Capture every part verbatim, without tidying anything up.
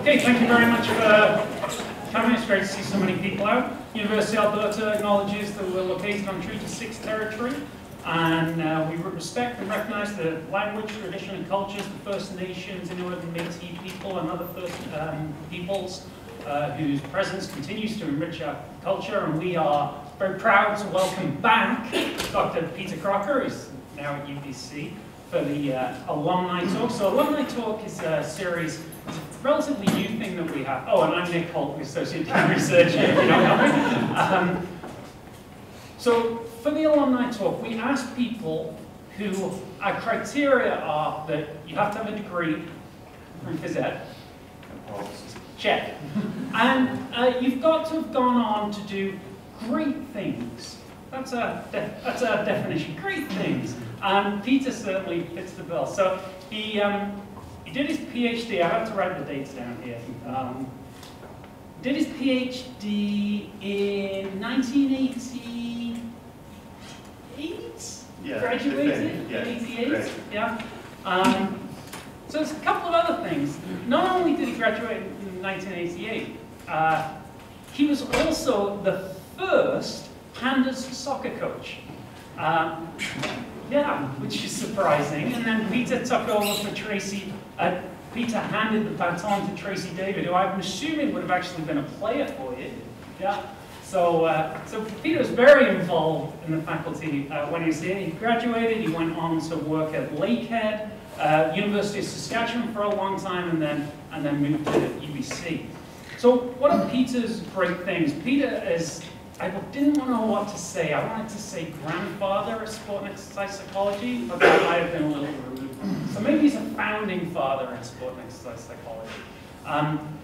Okay, thank you very much for coming. It's great to see so many people out. University of Alberta acknowledges that we're located on Treaty six territory, and uh, we respect and recognize the language, tradition, and cultures of the First Nations, Inuit, and Métis people, and other First um, peoples uh, whose presence continues to enrich our culture. And we are very proud to welcome back Doctor Peter Crocker, who's now at U B C, for the uh, Alumni Talk. So Alumni Talk is a series, it's a relatively new thing that we have. Oh, and I'm Nick Holt, the Associate Dean Researcher, if you don't know me. Um, so for the Alumni Talk, we ask people who, our criteria are that you have to have a degree from phys ed. Check. And uh, you've got to have gone on to do great things. That's our, that's our definition, great things. And Peter certainly fits the bill. So he, um, he did his PhD, I have to write the dates down here. Um, did his PhD in nineteen eighty-eight? Yeah, Graduated? yeah, eighty-eight? Yeah. Um, so there's a couple of other things. Not only did he graduate in nineteen eighty-eight, uh, he was also the first Pandas soccer coach. Um, yeah, which is surprising. And then Peter took over for Tracy. Uh, Peter handed the baton to Tracy David, who I'm assuming would have actually been a player for you. Yeah. So, uh, so Peter was very involved in the faculty uh, when he was here. He graduated. He went on to work at Lakehead, uh, University of Saskatchewan for a long time, and then and then moved to U B C. So, what are Peter's great things? Peter is. I didn't know what to say. I wanted to say grandfather of sport and exercise psychology, but that might have been a little rude. So maybe he's a founding father in sport and exercise psychology. Um,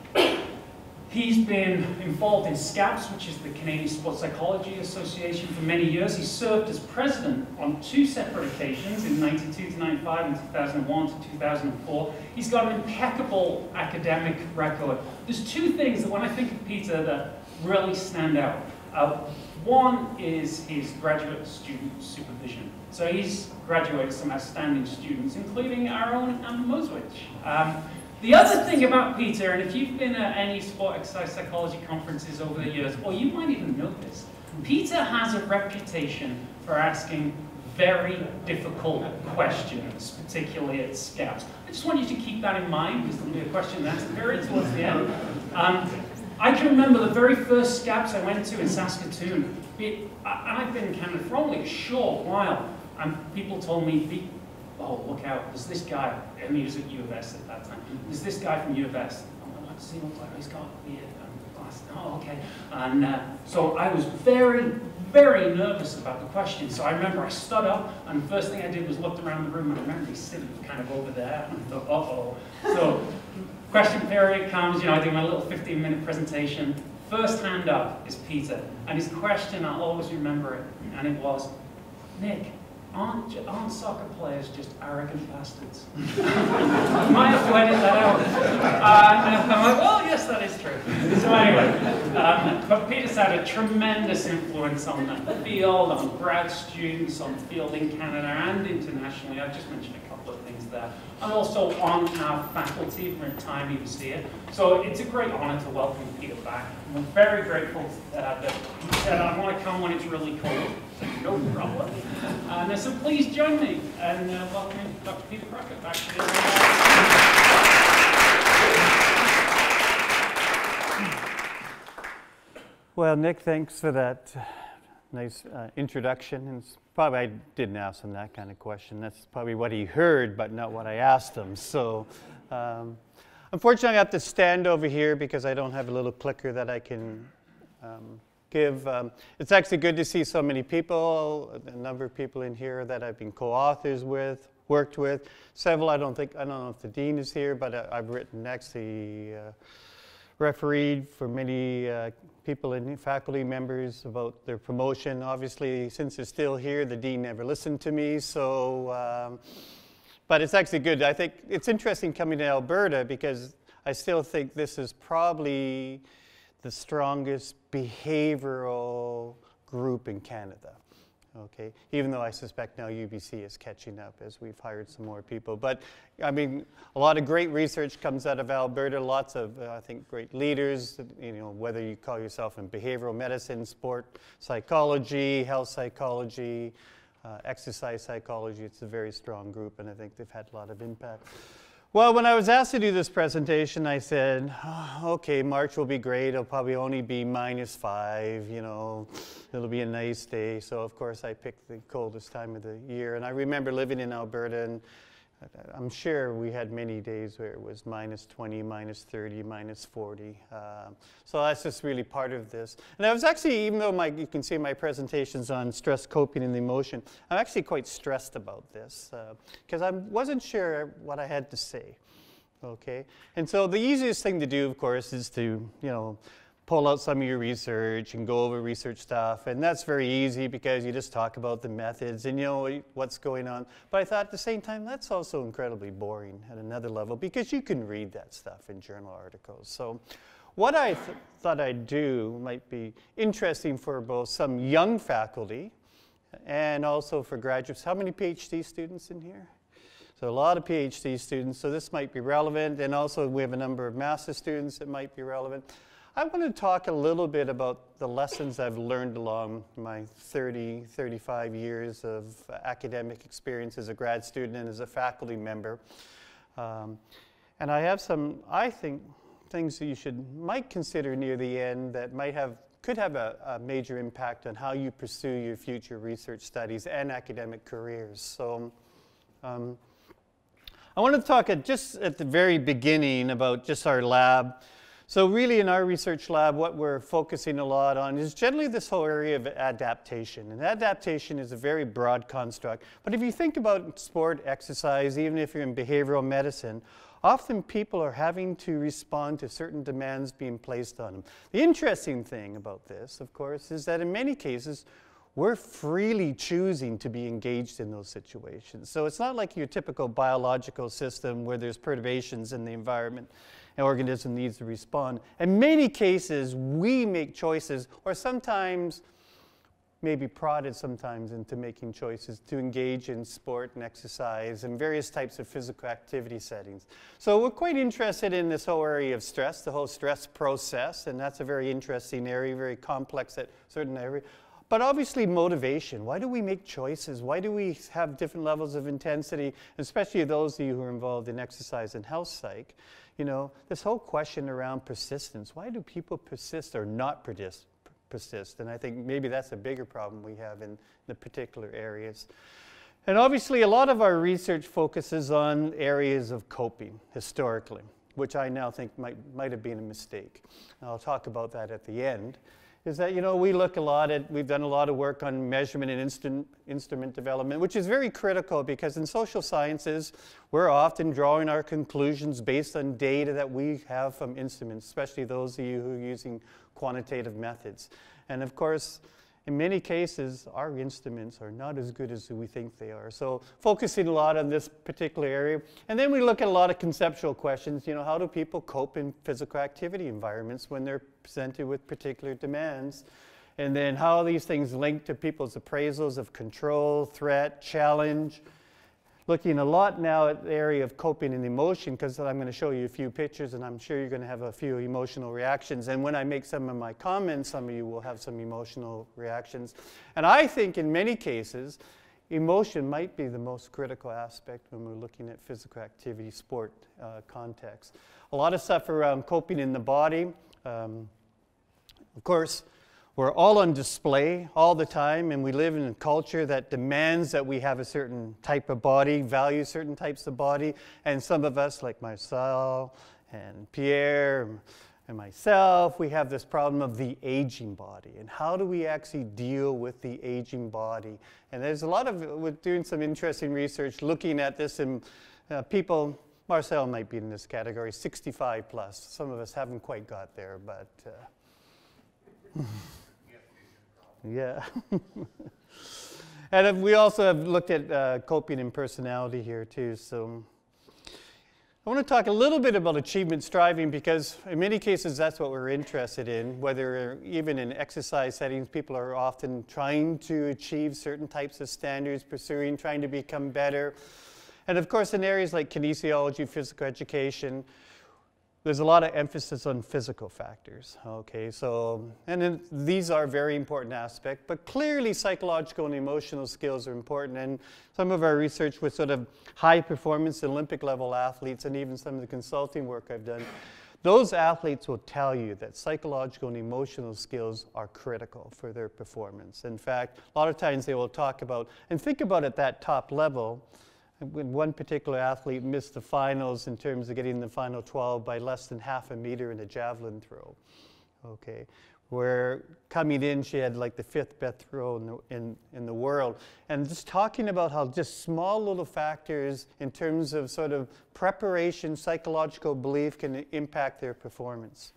he's been involved in SCAPS, which is the Canadian Sports Psychology Association, for many years. He served as president on two separate occasions, in ninety-two to ninety-five and two thousand one to two thousand four. He's got an impeccable academic record. There's two things that when I think of Peter that really stand out. Uh, one is his graduate student supervision. So he's graduated some outstanding students, including our own Amber Moswich. Um, the other thing about Peter, and if you've been at any sport exercise psychology conferences over the years, or you might even know this, Peter has a reputation for asking very difficult questions, particularly at SCAPS. I just want you to keep that in mind, because there'll be a question and answer period towards the end. Um, I can remember the very first SCAPS I went to in Saskatoon, it, and I've been in Canada for only a short while, and people told me, oh, look out, there's this guy, and he was at U of S at that time, there's this guy from U of S, I'm like, what does he look like? He's got a beard and glasses, oh, okay. And uh, so I was very, very nervous about the question, so I remember I stood up, and the first thing I did was looked around the room, and I remember he's sitting kind of over there, and I thought, uh-oh. So, question period comes, you know, I do my little fifteen minute presentation. First hand up is Peter, and his question, I'll always remember it, and it was, Nick, aren't, aren't soccer players just arrogant bastards? I might have to edit that out. Uh, and I'm like, well, yes, that is true. So anyway, um, but Peter's had a tremendous influence on the field, on grad students, on the field in Canada and internationally. I've just mentioned a couple of things there. And also on our faculty from the time he was here. So it's a great honor to welcome Peter back. We're very grateful uh, that he said, I want to come when it's really cold. So no problem. And so please join me and uh, welcome Doctor Peter Crocker back to this. Well, Nick, thanks for that nice uh, introduction. And probably I didn't ask him that kind of question. That's probably what he heard, but not what I asked him. So, um, unfortunately, I have to stand over here because I don't have a little clicker that I can um, give. Um, it's actually good to see so many people, a number of people in here that I've been co-authors with, worked with. Several, I don't think, I don't know if the dean is here, but I, I've written next the uh, refereed for many uh, people and faculty members about their promotion. Obviously, since they're still here, the dean never listened to me, so, um, but it's actually good. I think it's interesting coming to Alberta because I still think this is probably the strongest behavioral group in Canada. Okay, even though I suspect now U B C is catching up as we've hired some more people. But I mean, a lot of great research comes out of Alberta, lots of, uh, I think, great leaders, you know, whether you call yourself in behavioral medicine, sport psychology, health psychology, uh, exercise psychology. It's a very strong group, and I think they've had a lot of impact. Well, when I was asked to do this presentation, I said, oh, okay, March will be great. It'll probably only be minus five, you know, it'll be a nice day. So, of course, I picked the coldest time of the year. And I remember living in Alberta, and I'm sure we had many days where it was minus twenty, minus thirty, minus forty. Um, so that's just really part of this. And I was actually, even though my, you can see my presentations on stress, coping, and emotion, I'm actually quite stressed about this because uh, I wasn't sure what I had to say. Okay, and so the easiest thing to do, of course, is to, you know, pull out some of your research and go over research stuff, and that's very easy because you just talk about the methods and you know what's going on. But I thought at the same time, that's also incredibly boring at another level because you can read that stuff in journal articles. So what I th thought I'd do might be interesting for both some young faculty and also for graduates. How many PhD students in here? So a lot of PhD students, so this might be relevant, and also we have a number of master students that might be relevant. I want to talk a little bit about the lessons I've learned along my thirty, thirty-five years of academic experience as a grad student and as a faculty member. Um, and I have some, I think, things that you should, might consider near the end that might have, could have a, a major impact on how you pursue your future research studies and academic careers. So um, I want to talk at just at the very beginning about just our lab. So really in our research lab, what we're focusing a lot on is generally this whole area of adaptation. And adaptation is a very broad construct. But if you think about sport, exercise, even if you're in behavioral medicine, often people are having to respond to certain demands being placed on them. The interesting thing about this, of course, is that in many cases, we're freely choosing to be engaged in those situations. So it's not like your typical biological system where there's perturbations in the environment. An organism needs to respond. In many cases, we make choices, or sometimes maybe prodded sometimes into making choices to engage in sport and exercise and various types of physical activity settings. So we're quite interested in this whole area of stress, the whole stress process, and that's a very interesting area, very complex at certain areas. But obviously motivation. Why do we make choices? Why do we have different levels of intensity, especially those of you who are involved in exercise and health psych? You know, this whole question around persistence. Why do people persist or not persist? persist? And I think maybe that's a bigger problem we have in the particular areas. And obviously a lot of our research focuses on areas of coping historically, which I now think might, might have been a mistake. And I'll talk about that at the end. Is that, you know, we look a lot at, we've done a lot of work on measurement and instrument, instrument development, which is very critical because in social sciences, we're often drawing our conclusions based on data that we have from instruments, especially those of you who are using quantitative methods. And of course, in many cases, our instruments are not as good as we think they are. So focusing a lot on this particular area. And then we look at a lot of conceptual questions. You know, how do people cope in physical activity environments when they're presented with particular demands? And then how are these things linked to people's appraisals of control, threat, challenge? Looking a lot now at the area of coping and emotion, because I'm going to show you a few pictures and I'm sure you're going to have a few emotional reactions. And when I make some of my comments, some of you will have some emotional reactions. And I think in many cases, emotion might be the most critical aspect when we're looking at physical activity, sport uh, context. A lot of stuff around coping in the body. Um, of course, we're all on display all the time, and we live in a culture that demands that we have a certain type of body, value certain types of body, and some of us, like myself and Pierre and myself, we have this problem of the aging body, and how do we actually deal with the aging body? And there's a lot of, we're doing some interesting research looking at this, and uh, people, Marcel might be in this category, sixty-five plus. Some of us haven't quite got there, but uh, yeah. And we also have looked at uh, coping and personality here too. So I want to talk a little bit about achievement striving because in many cases that's what we're interested in. Whether even in exercise settings, people are often trying to achieve certain types of standards, pursuing, trying to become better. And of course in areas like kinesiology, physical education, there's a lot of emphasis on physical factors, okay? So, and then these are very important aspects, but clearly psychological and emotional skills are important. And some of our research with sort of high performance Olympic level athletes and even some of the consulting work I've done, those athletes will tell you that psychological and emotional skills are critical for their performance. In fact, a lot of times they will talk about, and think about at that top level, when one particular athlete missed the finals in terms of getting the final twelve by less than half a meter in a javelin throw, okay, where coming in she had like the fifth best throw in the, in, in the world. And just talking about how just small little factors in terms of sort of preparation, psychological belief can impact their performance.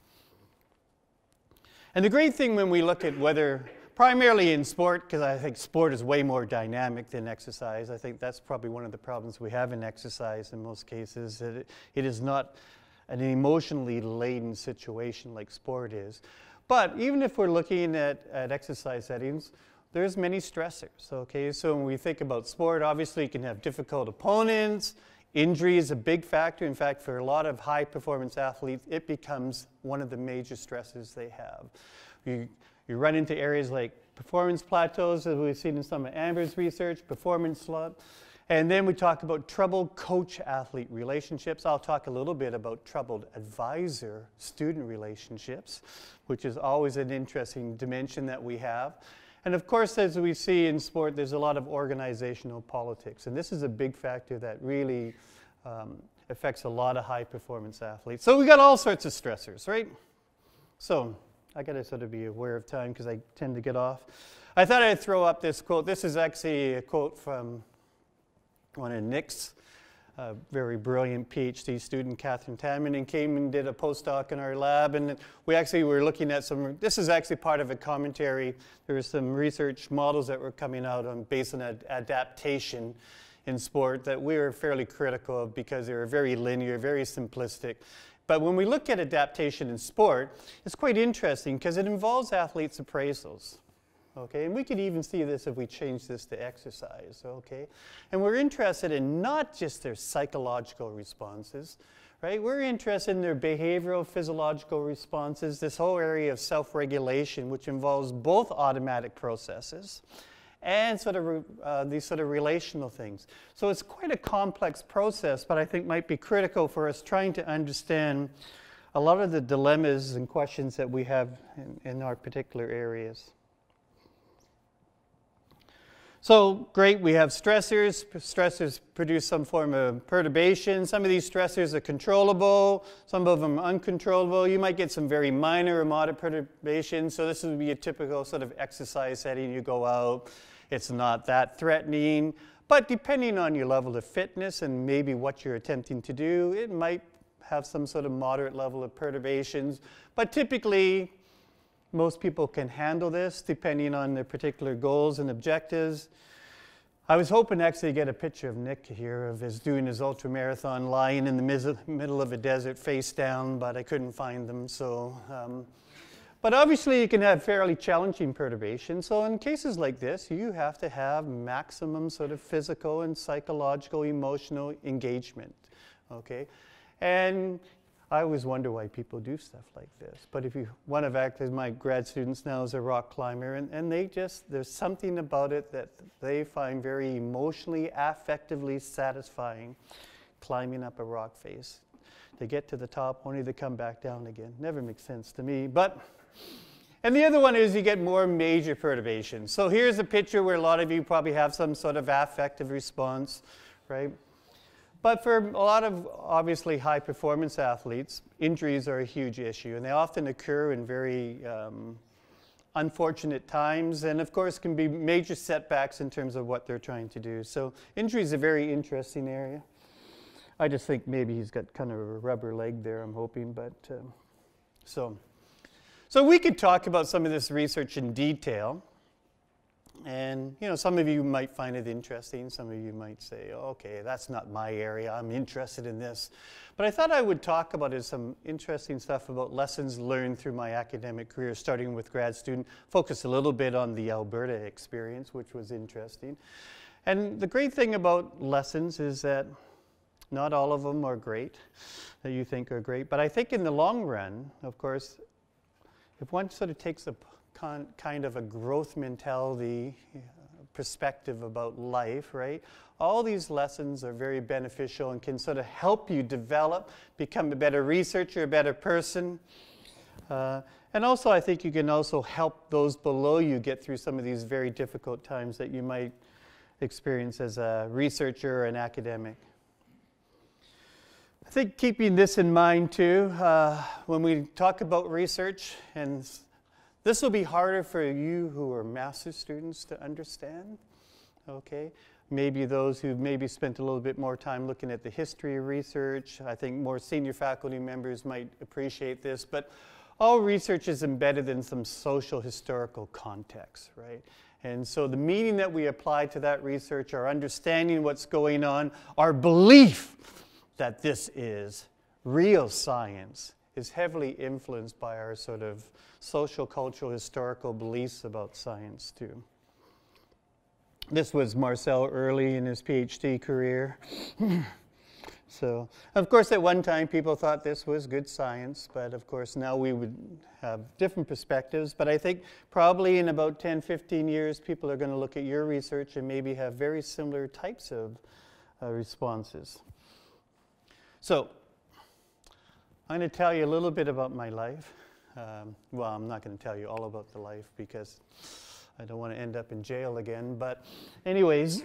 And the great thing when we look at whether primarily in sport, because I think sport is way more dynamic than exercise. I think that's probably one of the problems we have in exercise in most cases. That it, it is not an emotionally laden situation like sport is. But even if we're looking at, at exercise settings, there's many stressors, okay? So when we think about sport, obviously you can have difficult opponents. Injury is a big factor. In fact, for a lot of high performance athletes, it becomes one of the major stresses they have. You, You run into areas like performance plateaus, as we've seen in some of Amber's research, performance slump. And then we talk about troubled coach-athlete relationships. I'll talk a little bit about troubled advisor-student relationships, which is always an interesting dimension that we have. And of course, as we see in sport, there's a lot of organizational politics. And this is a big factor that really um, affects a lot of high-performance athletes. So we got all sorts of stressors, right? So I got to sort of be aware of time because I tend to get off. I thought I'd throw up this quote. This is actually a quote from one of Nick's uh, very brilliant PhD student, Catherine Tanman, and came and did a postdoc in our lab. And we actually were looking at some, this is actually part of a commentary. There were some research models that were coming out on based on ad adaptation in sport that we were fairly critical of because they were very linear, very simplistic. But when we look at adaptation in sport, it's quite interesting because it involves athletes' appraisals, okay? And we could even see this if we change this to exercise, okay? And we're interested in not just their psychological responses, right? We're interested in their behavioral, physiological responses, this whole area of self-regulation, which involves both automatic processes and sort of uh, these sort of relational things. So it's quite a complex process, but I think might be critical for us trying to understand a lot of the dilemmas and questions that we have in, in our particular areas. So great, we have stressors. Stressors produce some form of perturbation. Some of these stressors are controllable, some of them are uncontrollable. You might get some very minor or moderate perturbations. So this would be a typical sort of exercise setting. You go out, it's not that threatening, but depending on your level of fitness and maybe what you're attempting to do, it might have some sort of moderate level of perturbations. But typically, most people can handle this depending on their particular goals and objectives. I was hoping to actually get a picture of Nick here of his doing his ultramarathon lying in the middle of a desert face down, but I couldn't find them. So, um, but obviously you can have fairly challenging perturbations. So in cases like this, you have to have maximum sort of physical and psychological, emotional engagement, okay? And I always wonder why people do stuff like this. But if you, one of actually my grad students now is a rock climber, and, and they just, there's something about it that they find very emotionally, affectively satisfying, climbing up a rock face. They get to the top, only to come back down again. Never makes sense to me. But, and the other one is you get more major perturbations. So here's a picture where a lot of you probably have some sort of affective response, right? But for a lot of obviously high performance athletes, injuries are a huge issue, and they often occur in very um, unfortunate times, and of course can be major setbacks in terms of what they're trying to do. So injury is a very interesting area. I just think maybe he's got kind of a rubber leg there, I'm hoping, but um, so. So we could talk about some of this research in detail. And, you know, some of you might find it interesting. Some of you might say, oh, okay, that's not my area. I'm interested in this. But I thought I would talk about is some interesting stuff about lessons learned through my academic career, starting with grad student. Focus a little bit on the Alberta experience, which was interesting. And the great thing about lessons is that not all of them are great, that you think are great. But I think in the long run, of course, if one sort of takes a Con, kind of a growth mentality uh, perspective about life, right? All these lessons are very beneficial and can sort of help you develop, become a better researcher, a better person. Uh, and also, I think you can also help those below you get through some of these very difficult times that you might experience as a researcher or an academic. I think keeping this in mind too, uh, when we talk about research, and this will be harder for you who are master's students to understand, okay? Maybe those who've maybe spent a little bit more time looking at the history of research. I think more senior faculty members might appreciate this, but all research is embedded in some social historical context, right? And so the meaning that we apply to that research, our understanding what's going on, our belief that this is real science is heavily influenced by our sort of social, cultural, historical beliefs about science too. This was Marcel early in his PhD career. So, of course, at one time people thought this was good science, but of course now we would have different perspectives. But I think probably in about ten, fifteen years, people are going to look at your research and maybe have very similar types of uh, responses. So, I'm going to tell you a little bit about my life. Um, well, I'm not going to tell you all about the life because I don't want to end up in jail again. But anyways,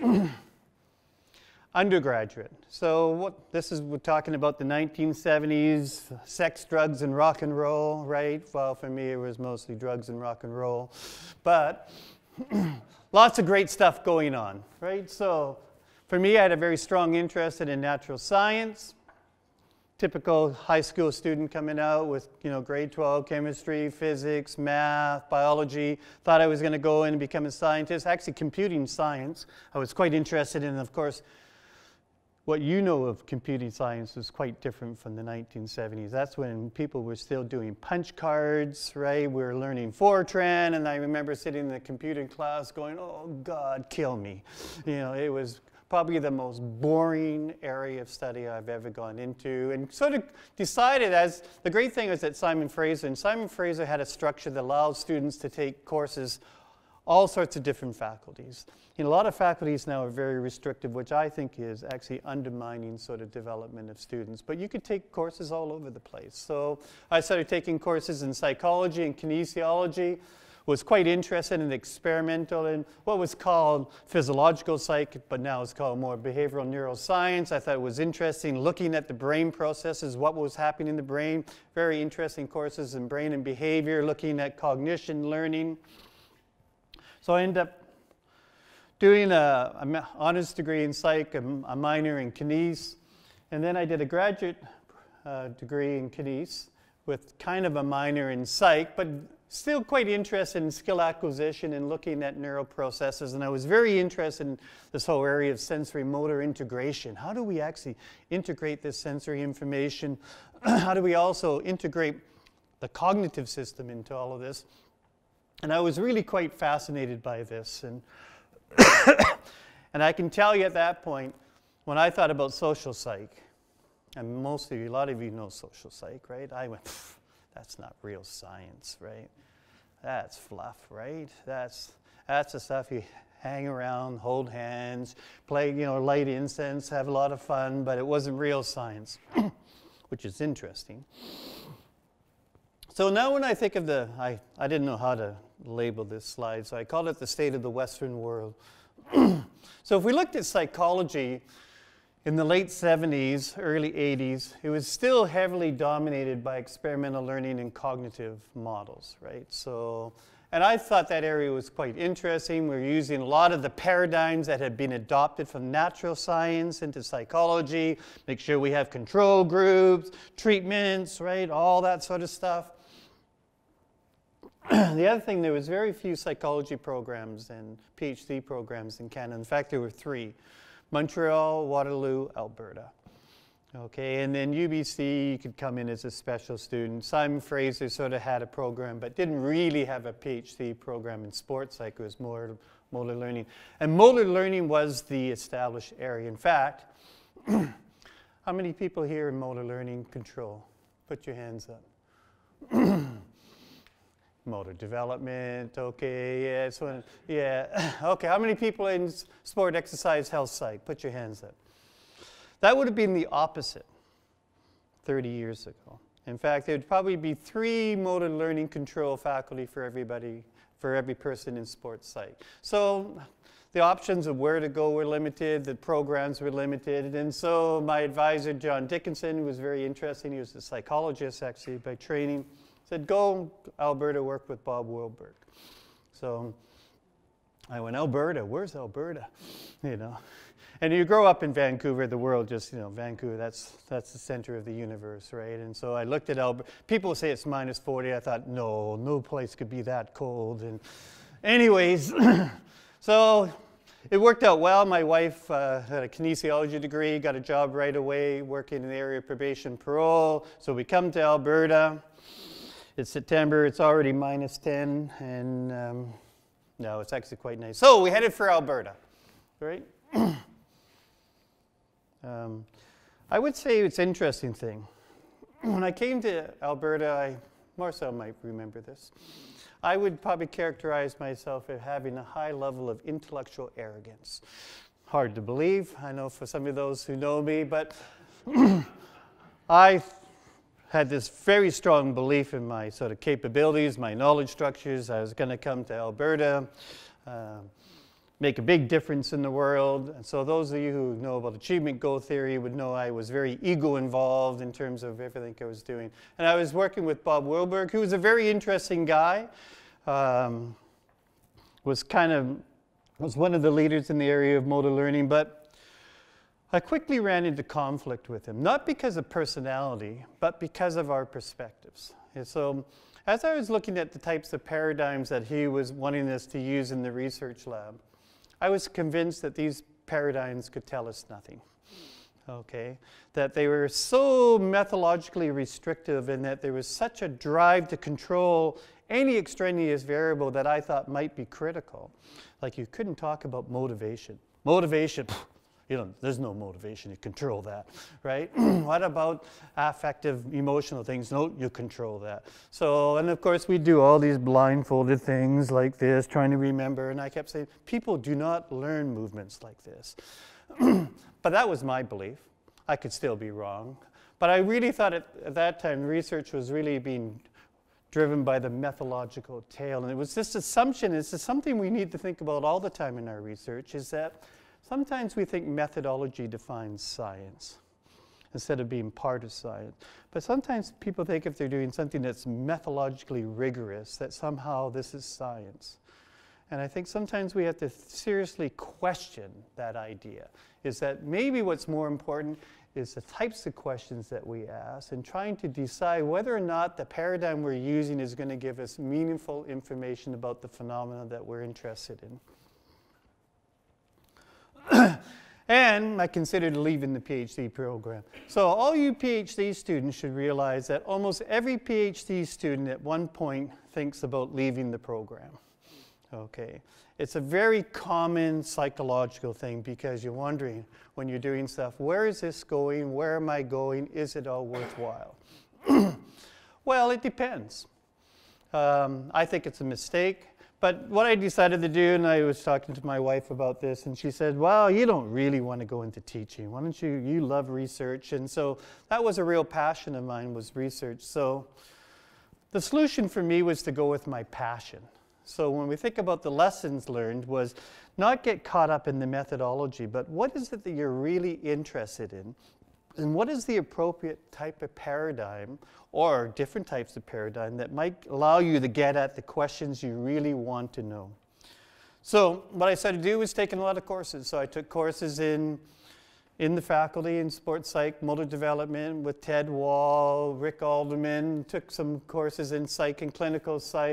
undergraduate. So what this is, we're talking about the nineteen seventies, sex, drugs, and rock and roll, right? Well, for me, it was mostly drugs and rock and roll. But lots of great stuff going on, right? So for me, I had a very strong interest in natural science. Typical high school student coming out with, you know, grade twelve chemistry, physics, math, biology. Thought I was going to go in and become a scientist. Actually, computing science I was quite interested in. And of course, what you know of computing science was quite different from the nineteen seventies. That's when people were still doing punch cards, right? We were learning Fortran, and I remember sitting in the computing class going, oh, God, kill me. You know, it was probably the most boring area of study I've ever gone into, and sort of decided as, the great thing was that Simon Fraser, and Simon Fraser had a structure that allows students to take courses, all sorts of different faculties. You know, a lot of faculties now are very restrictive, which I think is actually undermining sort of development of students, but you could take courses all over the place. So I started taking courses in psychology and kinesiology, was quite interested in experimental and what was called physiological psych, but now it's called more behavioral neuroscience. I thought it was interesting looking at the brain processes, what was happening in the brain. Very interesting courses in brain and behavior, looking at cognition, learning. So I ended up doing an honors degree in psych, a, a minor in kines, and then I did a graduate uh, degree in kines with kind of a minor in psych, but still quite interested in skill acquisition and looking at neural processes. And I was very interested in this whole area of sensory motor integration. How do we actually integrate this sensory information? How do we also integrate the cognitive system into all of this? And I was really quite fascinated by this. And, and I can tell you at that point, when I thought about social psych, and most of you, a lot of you know social psych, right? I went, that's not real science, right? That's fluff, right? That's, that's the stuff you hang around, hold hands, play, you know, light incense, have a lot of fun, but it wasn't real science, which is interesting. So now when I think of the, I, I didn't know how to label this slide, so I called it the state of the Western world. So if we looked at psychology, in the late seventies, early eighties, it was still heavily dominated by experimental learning and cognitive models, right? So, and I thought that area was quite interesting. We were using a lot of the paradigms that had been adopted from natural science into psychology, make sure we have control groups, treatments, right? All that sort of stuff. The other thing, there was very few psychology programs and PhD programs in Canada. In fact, there were three: Montreal, Waterloo, Alberta. Okay, and then U B C, you could come in as a special student. Simon Fraser sort of had a program, but didn't really have a PhD program in sports psych. It was more motor learning. And motor learning was the established area. In fact, how many people here in motor learning control? Put your hands up. Motor development, okay, yeah, it's one, yeah. Okay, how many people in sport, exercise, health psych? Put your hands up. That would have been the opposite thirty years ago. In fact, there would probably be three motor learning control faculty for everybody, for every person in sports psych. So the options of where to go were limited, the programs were limited, and so my advisor, John Dickinson, was very interesting. He was a psychologist, actually, by training. Said, go Alberta, work with Bob Wilberg. So I went, Alberta, where's Alberta? You know, and you grow up in Vancouver, the world just, you know, Vancouver, that's, that's the center of the universe, right? And so I looked at Alberta. People say it's minus forty. I thought, no, no place could be that cold. And anyways, so it worked out well. My wife uh, had a kinesiology degree, got a job right away, working in the area of probation parole. So we come to Alberta. It's September, it's already minus ten, and um, no, it's actually quite nice. So we headed for Alberta, right? um, I would say it's an interesting thing. When I came to Alberta, I, Marcel might remember this, I would probably characterize myself as having a high level of intellectual arrogance. Hard to believe, I know for some of those who know me, but I had this very strong belief in my sort of capabilities, my knowledge structures. I was going to come to Alberta, uh, make a big difference in the world. And so those of you who know about achievement goal theory would know I was very ego involved in terms of everything I was doing. And I was working with Bob Wilberg, who was a very interesting guy, um, was kind of, was one of the leaders in the area of motor learning, but I quickly ran into conflict with him, not because of personality, but because of our perspectives. And so as I was looking at the types of paradigms that he was wanting us to use in the research lab, I was convinced that these paradigms could tell us nothing. Okay, that they were so methodologically restrictive and that there was such a drive to control any extraneous variable that I thought might be critical. Like you couldn't talk about motivation. Motivation. You know, there's no motivation, you control that, right? What about affective, emotional things? No, you control that. So, and of course we do all these blindfolded things like this, trying to remember, and I kept saying, people do not learn movements like this. But that was my belief. I could still be wrong. But I really thought at, at that time research was really being driven by the methodological tail. And it was this assumption, it's something we need to think about all the time in our research, is that sometimes we think methodology defines science instead of being part of science. But sometimes people think if they're doing something that's methodologically rigorous, that somehow this is science. And I think sometimes we have to seriously question that idea, is that maybe what's more important is the types of questions that we ask and trying to decide whether or not the paradigm we're using is going to give us meaningful information about the phenomena that we're interested in. And I considered leaving the PhD program. So all you PhD students should realize that almost every PhD student at one point thinks about leaving the program. Okay. It's a very common psychological thing because you're wondering when you're doing stuff, where is this going? Where am I going? Is it all worthwhile? Well, it depends. Um, I think it's a mistake. But what I decided to do, and I was talking to my wife about this, and she said, well, you don't really want to go into teaching. Why don't you, you love research. And so that was a real passion of mine, was research. So the solution for me was to go with my passion. So when we think about the lessons learned was not get caught up in the methodology, but what is it that you're really interested in? And what is the appropriate type of paradigm or different types of paradigm that might allow you to get at the questions you really want to know? So what I started to do was taking a lot of courses. So I took courses in, in the faculty in sports psych, motor development with Ted Wall, Rick Alderman, took some courses in psych and clinical psych,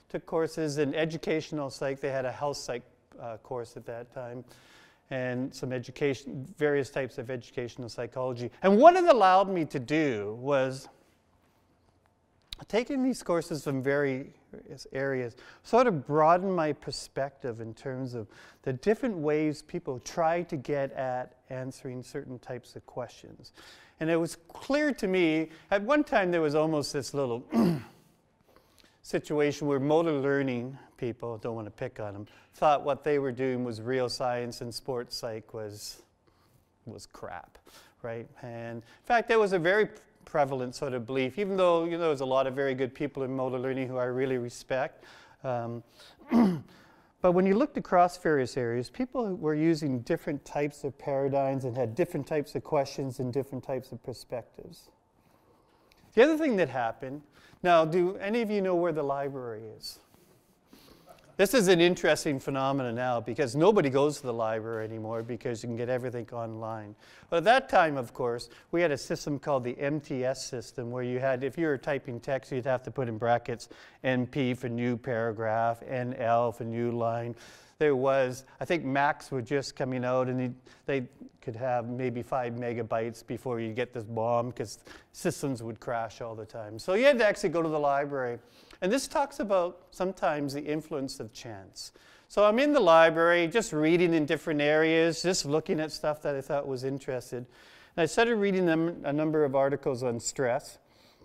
took courses in educational psych. They had a health psych uh, course at that time, and some education, various types of educational psychology. And what it allowed me to do was taking these courses from various areas, sort of broaden my perspective in terms of the different ways people try to get at answering certain types of questions. And it was clear to me, at one time there was almost this little situation where motor learning people, don't want to pick on them, thought what they were doing was real science and sports psych was, was crap, right? And in fact, there was a very prevalent sort of belief, even though, you know, there's a lot of very good people in motor learning who I really respect. Um, but when you looked across various areas, people were using different types of paradigms and had different types of questions and different types of perspectives. The other thing that happened, now, do any of you know where the library is? This is an interesting phenomenon now because nobody goes to the library anymore because you can get everything online. But at that time, of course, we had a system called the M T S system where you had, if you were typing text, you'd have to put in brackets N P for new paragraph, N L for new line. There was, I think Macs were just coming out and they could have maybe five megabytes before you get this bomb because systems would crash all the time. So you had to actually go to the library. And this talks about sometimes the influence of chance. So I'm in the library, just reading in different areas, just looking at stuff that I thought was interesting. And I started reading them, a number of articles on stress.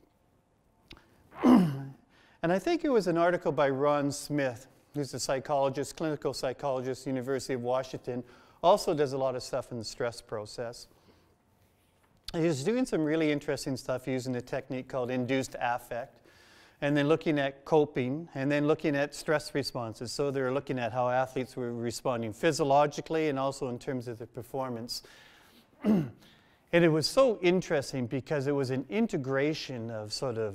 And I think it was an article by Ron Smith, who's a psychologist, clinical psychologist, University of Washington, also does a lot of stuff in the stress process. He was doing some really interesting stuff using a technique called induced affect, and then looking at coping, and then looking at stress responses. So they were looking at how athletes were responding physiologically and also in terms of their performance. And it was so interesting because it was an integration of sort of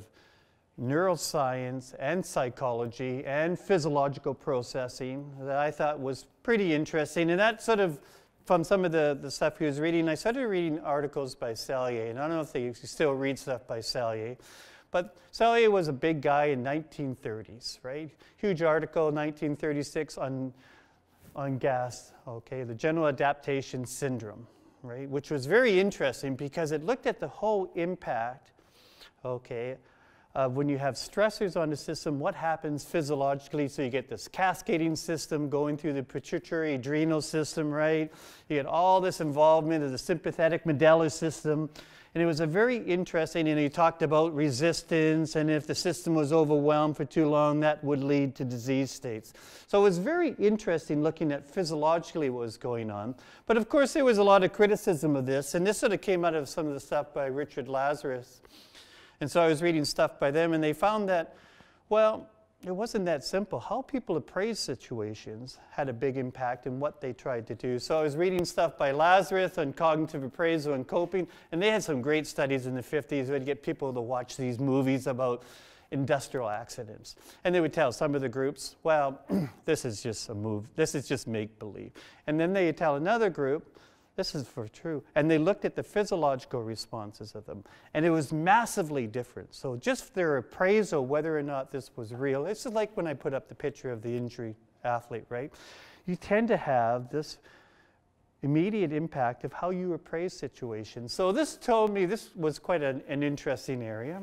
neuroscience and psychology and physiological processing that I thought was pretty interesting. And that sort of, from some of the, the stuff he was reading, I started reading articles by Sallier. And I don't know if they still read stuff by Sallier. But Sallier was a big guy in nineteen thirties, right? Huge article, nineteen thirty-six, on, on gas, okay, the general adaptation syndrome, right? Which was very interesting because it looked at the whole impact, okay, of when you have stressors on the system, what happens physiologically. So you get this cascading system going through the pituitary adrenal system, right? You get all this involvement of the sympathetic medullary system. And it was a very interesting, and he talked about resistance, and if the system was overwhelmed for too long, that would lead to disease states. So it was very interesting looking at physiologically what was going on. But of course, there was a lot of criticism of this, and this sort of came out of some of the stuff by Richard Lazarus. And so I was reading stuff by them, and they found that, well, it wasn't that simple. How people appraise situations had a big impact in what they tried to do. So I was reading stuff by Lazarus on cognitive appraisal and coping, and they had some great studies in the fifties where they'd get people to watch these movies about industrial accidents. And they would tell some of the groups, well, this is just a move, this is just make-believe. And then they'd tell another group, this is for true. And they looked at the physiological responses of them. And it was massively different. So just their appraisal, whether or not this was real, this is like when I put up the picture of the injury athlete, right? You tend to have this immediate impact of how you appraise situations. So this told me this was quite an, an interesting area.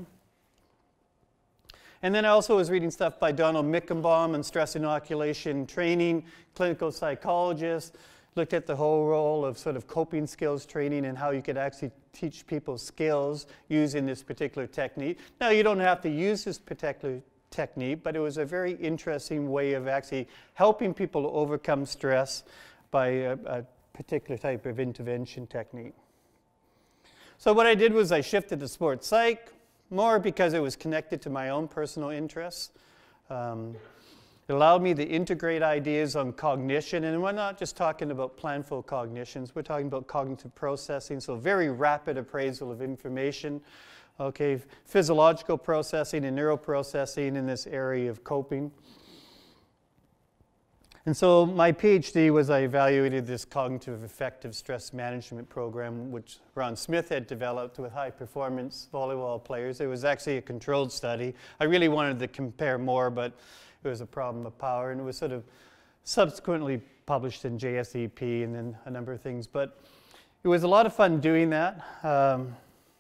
And then I also was reading stuff by Donald Mickenbaum on stress inoculation training, clinical psychologist. Looked at the whole role of sort of coping skills training and how you could actually teach people skills using this particular technique. Now, you don't have to use this particular technique, but it was a very interesting way of actually helping people to overcome stress by a, a particular type of intervention technique. So what I did was I shifted to sports psych, more because it was connected to my own personal interests. Um, It allowed me to integrate ideas on cognition, and we're not just talking about planful cognitions, we're talking about cognitive processing, so very rapid appraisal of information, okay, physiological processing and neuroprocessing in this area of coping. And so my PhD was I evaluated this cognitive effective stress management program, which Ron Smith had developed with high performance volleyball players. It was actually a controlled study. I really wanted to compare more, but there was a problem of power, and it was sort of subsequently published in J S E P and then a number of things. But it was a lot of fun doing that. Um,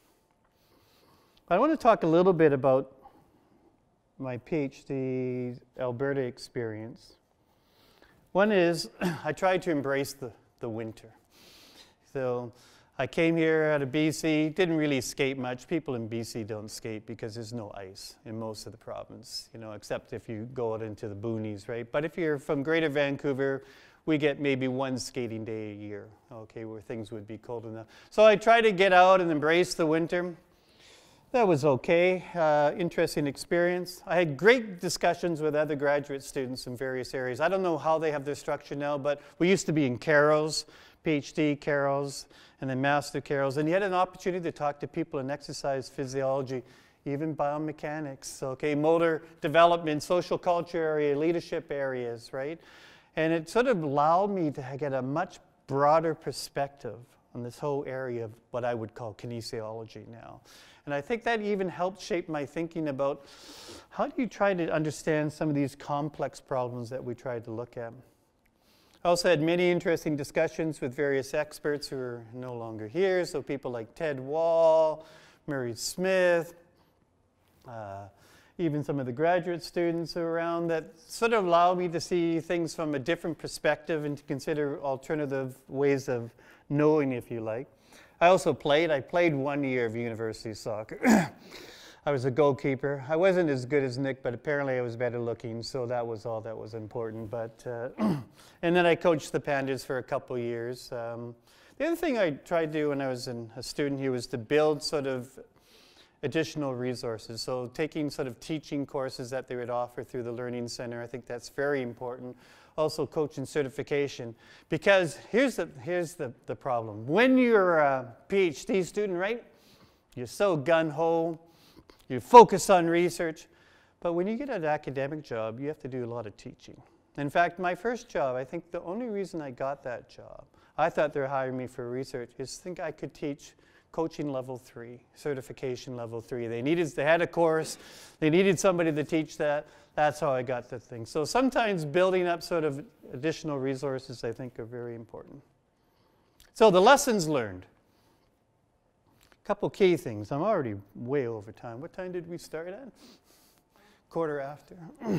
I want to talk a little bit about my PhD Alberta experience. One is I tried to embrace the, the winter. So I came here out of B C, didn't really skate much. People in B C don't skate because there's no ice in most of the province, you know, except if you go out into the boonies, right? But if you're from Greater Vancouver, we get maybe one skating day a year, okay, where things would be cold enough. So I tried to get out and embrace the winter. That was okay, uh, interesting experience. I had great discussions with other graduate students in various areas. I don't know how they have their structure now, but we used to be in carrels, PhD carrels, and then master carrels, and you had an opportunity to talk to people in exercise physiology, even biomechanics, okay, motor development, social culture area, leadership areas, right? And it sort of allowed me to get a much broader perspective on this whole area of what I would call kinesiology now. And I think that even helped shape my thinking about how do you try to understand some of these complex problems that we tried to look at. I also had many interesting discussions with various experts who are no longer here, so people like Ted Wall, Murray Smith, uh, even some of the graduate students who are around, that sort of allow me to see things from a different perspective and to consider alternative ways of knowing, if you like. I also played. I played one year of university soccer. I was a goalkeeper. I wasn't as good as Nick, but apparently I was better looking, so that was all that was important. But uh, and then I coached the Pandas for a couple years. Um, the other thing I tried to do when I was in a student here was to build sort of additional resources. So taking sort of teaching courses that they would offer through the Learning Center, I think that's very important. Also coaching certification, because here's the, here's the, the problem. When you're a PhD student, right, you're so gung-ho, you focus on research, but when you get an academic job, you have to do a lot of teaching. In fact, my first job, I think the only reason I got that job, I thought they were hiring me for research, is think I could teach coaching level three, certification level three. They needed, they had a course, they needed somebody to teach that. That's how I got the thing. So sometimes building up sort of additional resources, I think, are very important. So the lessons learned. A couple key things. I'm already way over time. What time did we start at? Quarter after.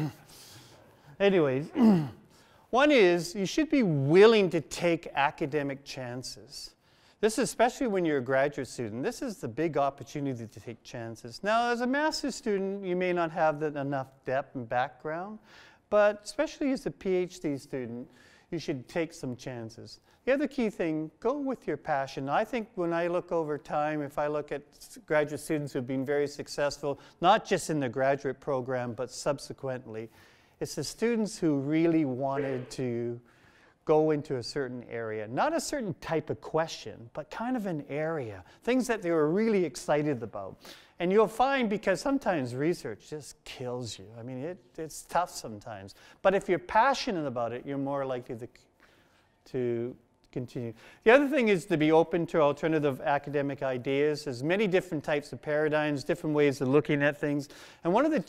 Anyways, one is you should be willing to take academic chances. This is especially when you're a graduate student. This is the big opportunity to take chances. Now, as a master's student, you may not have the, enough depth and background, but especially as a PhD student, you should take some chances. The other key thing, go with your passion. I think when I look over time, if I look at graduate students who've been very successful, not just in the graduate program, but subsequently, it's the students who really wanted to go into a certain area. Not a certain type of question, but kind of an area. Things that they were really excited about. And you'll find, because sometimes research just kills you. I mean, it, it's tough sometimes. But if you're passionate about it, you're more likely to, to continue. The other thing is to be open to alternative academic ideas. There's many different types of paradigms, different ways of looking at things. And one of the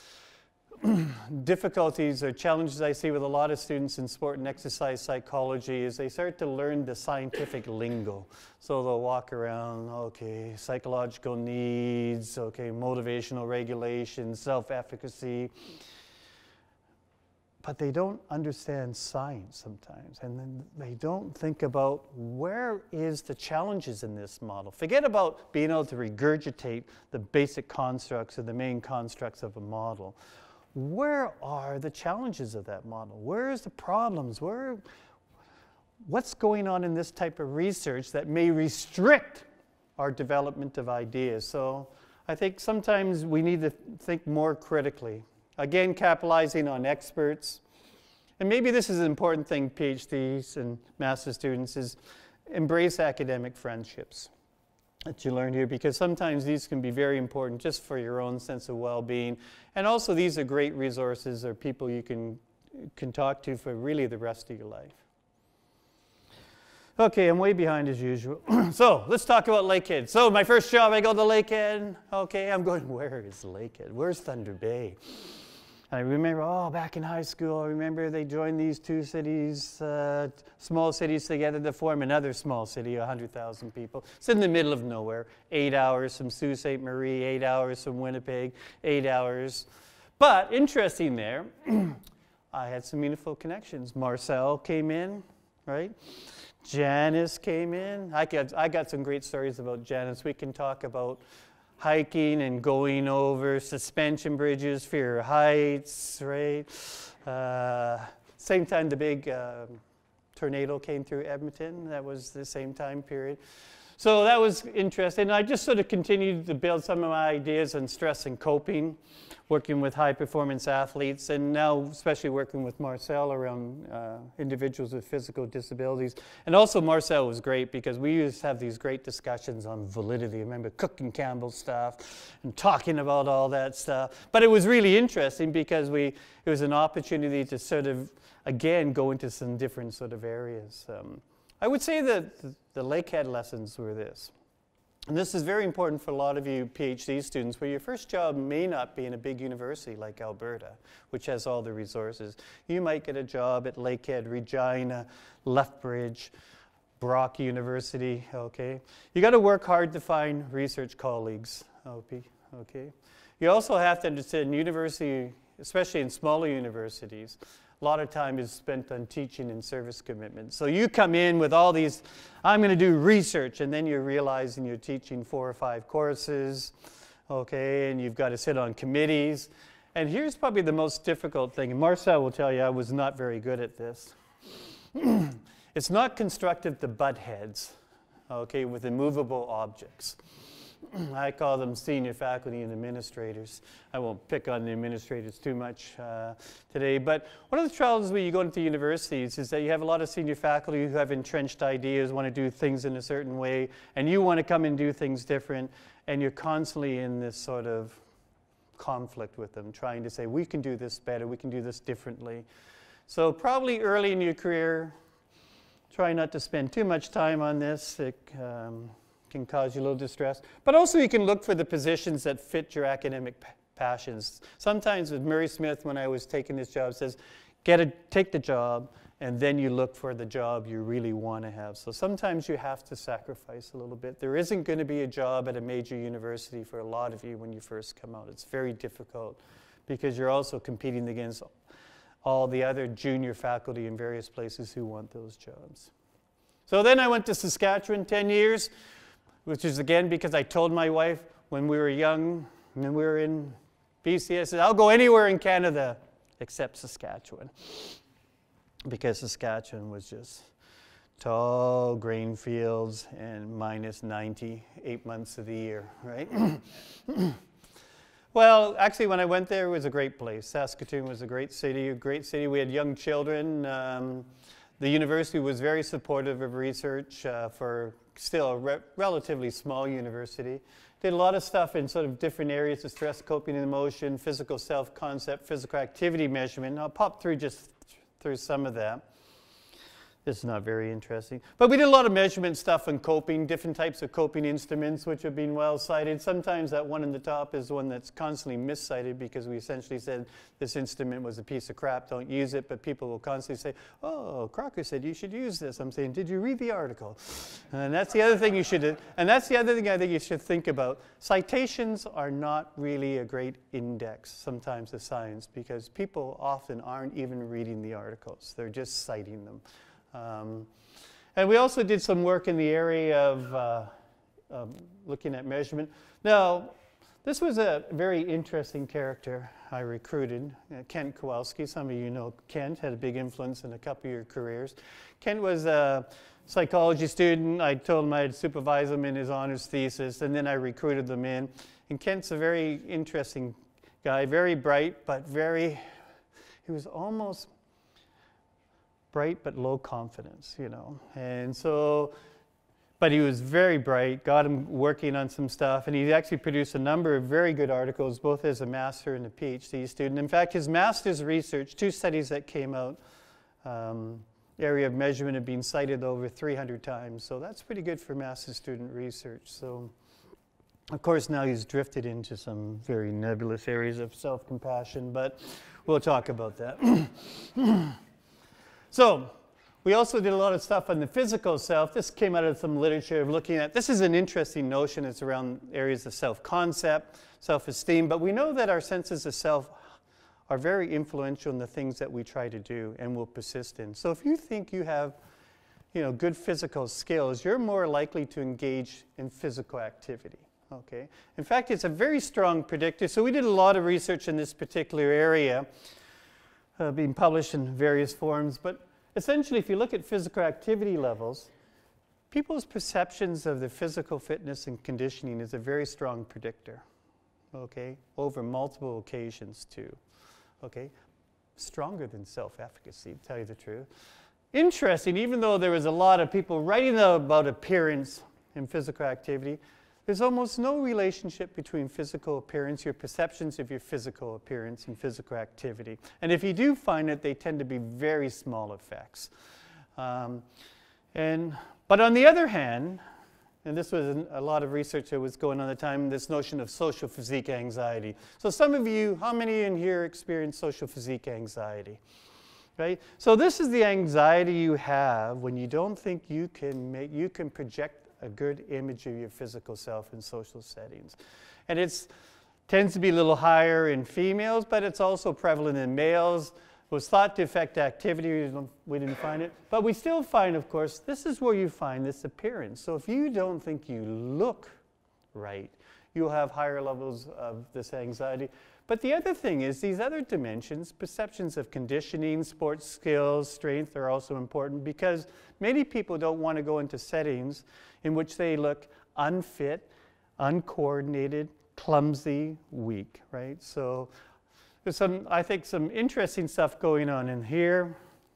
difficulties or challenges I see with a lot of students in sport and exercise psychology is they start to learn the scientific lingo. So they'll walk around, okay, psychological needs, okay, motivational regulation, self-efficacy. But they don't understand science sometimes, and then they don't think about where is the challenges in this model. Forget about being able to regurgitate the basic constructs or the main constructs of a model. Where are the challenges of that model? Where is the problems? Where, what's going on in this type of research that may restrict our development of ideas? So I think sometimes we need to think more critically. Again, capitalizing on experts. And maybe this is an important thing, PhDs and master's students, is embrace academic friendships that you learned here, because sometimes these can be very important just for your own sense of well-being. And also these are great resources or people you can, can talk to for really the rest of your life. Okay, I'm way behind as usual. So let's talk about Lakehead. So my first job, I go to Lakehead. Okay, I'm going, where is Lakehead? Where's Thunder Bay? I remember, oh, back in high school, I remember they joined these two cities, uh, small cities together to form another small city, one hundred thousand people. It's in the middle of nowhere. Eight hours from Sault Ste. Marie, eight hours from Winnipeg, eight hours. But interesting there, I had some meaningful connections. Marcel came in, right? Janice came in. I got, I got some great stories about Janice. We can talk about hiking and going over suspension bridges, fear of heights, right? Uh, same time the big uh, tornado came through Edmonton. That was the same time period. So that was interesting. And I just sort of continued to build some of my ideas on stress and coping, working with high-performance athletes, and now especially working with Marcel around uh, individuals with physical disabilities. And also Marcel was great because we used to have these great discussions on validity. I remember cooking Campbell stuff and talking about all that stuff. But it was really interesting because we, it was an opportunity to sort of, again, go into some different sort of areas. Um, I would say that the, the Lakehead lessons were this. And this is very important for a lot of you PhD students where your first job may not be in a big university like Alberta, which has all the resources. You might get a job at Lakehead, Regina, Lethbridge, Brock University, okay? You got to work hard to find research colleagues, okay? You also have to understand university, especially in smaller universities, a lot of time is spent on teaching and service commitments. So you come in with all these, I'm going to do research, and then you're realizing you're teaching four or five courses, okay, and you've got to sit on committees. And here's probably the most difficult thing, and Marcel will tell you I was not very good at this. It's not constructive to butt heads, okay, with immovable objects. I call them senior faculty and administrators. I won't pick on the administrators too much uh, today, but one of the challenges when you go into universities is that you have a lot of senior faculty who have entrenched ideas, want to do things in a certain way, and you want to come and do things different, and you're constantly in this sort of conflict with them, trying to say, we can do this better, we can do this differently. So probably early in your career, try not to spend too much time on this. It, um, can cause you a little distress. But also you can look for the positions that fit your academic passions. Sometimes with Murray Smith, when I was taking this job, says, get a, take the job, and then you look for the job you really want to have. So sometimes you have to sacrifice a little bit. There isn't going to be a job at a major university for a lot of you when you first come out. It's very difficult because you're also competing against all the other junior faculty in various places who want those jobs. So then I went to Saskatchewan ten years, which is again because I told my wife when we were young, and we were in B C, I said, I'll go anywhere in Canada except Saskatchewan. Because Saskatchewan was just tall grain fields and minus ninety, eight months of the year, right? Well, actually when I went there, it was a great place. Saskatoon was a great city, a great city. We had young children. Um, the university was very supportive of research uh, for still a re relatively small university. Did a lot of stuff in sort of different areas of stress, coping and emotion, physical self-concept, physical activity measurement. I'll pop through just through some of that. This is not very interesting. But we did a lot of measurement stuff on coping, different types of coping instruments which have been well cited. Sometimes that one in the top is one that's constantly miscited because we essentially said this instrument was a piece of crap, don't use it, but people will constantly say, oh, Crocker said you should use this. I'm saying, did you read the article? And that's the other thing you should, and that's the other thing I think you should think about. Citations are not really a great index sometimes of science because people often aren't even reading the articles. They're just citing them. Um, and we also did some work in the area of uh, um, looking at measurement. Now, this was a very interesting character I recruited, uh, Kent Kowalski. Some of you know Kent, had a big influence in a couple of your careers. Kent was a psychology student. I told him I'd supervise him in his honors thesis, and then I recruited them in. And Kent's a very interesting guy, very bright, but very, he was almost bright but low confidence, you know. And so, but he was very bright, got him working on some stuff, and he actually produced a number of very good articles, both as a master and a PhD student. In fact, his master's research, two studies that came out, um, area of measurement have been cited over three hundred times, so that's pretty good for master's student research. So Of course, now he's drifted into some very nebulous areas of self-compassion, but we'll talk about that. So, we also did a lot of stuff on the physical self. This came out of some literature of looking at, this is an interesting notion. It's around areas of self-concept, self-esteem, but we know that our senses of self are very influential in the things that we try to do and will persist in. So if you think you have, you know, good physical skills, you're more likely to engage in physical activity. Okay. In fact, it's a very strong predictor. So we did a lot of research in this particular area, uh, being published in various forms. But essentially, if you look at physical activity levels, people's perceptions of their physical fitness and conditioning is a very strong predictor. Okay, over multiple occasions too. Okay, stronger than self-efficacy, to tell you the truth. Interesting, even though there was a lot of people writing about appearance and physical activity, there's almost no relationship between physical appearance, your perceptions of your physical appearance, and physical activity. And if you do find it, they tend to be very small effects. Um, and, but on the other hand, and this was an, a lot of research that was going on at the time, this notion of social physique anxiety. So some of you, how many in here experience social physique anxiety? Right? So this is the anxiety you have when you don't think you can make, you can project a good image of your physical self in social settings. And it tends to be a little higher in females, but it's also prevalent in males. It was thought to affect activity. We didn't, we didn't find it. But we still find, of course, this is where you find this appearance. So if you don't think you look right, you'll have higher levels of this anxiety. But the other thing is these other dimensions, perceptions of conditioning, sports skills, strength are also important because many people don't want to go into settings in which they look unfit, uncoordinated, clumsy, weak, right? So there's some, I think, some interesting stuff going on in here.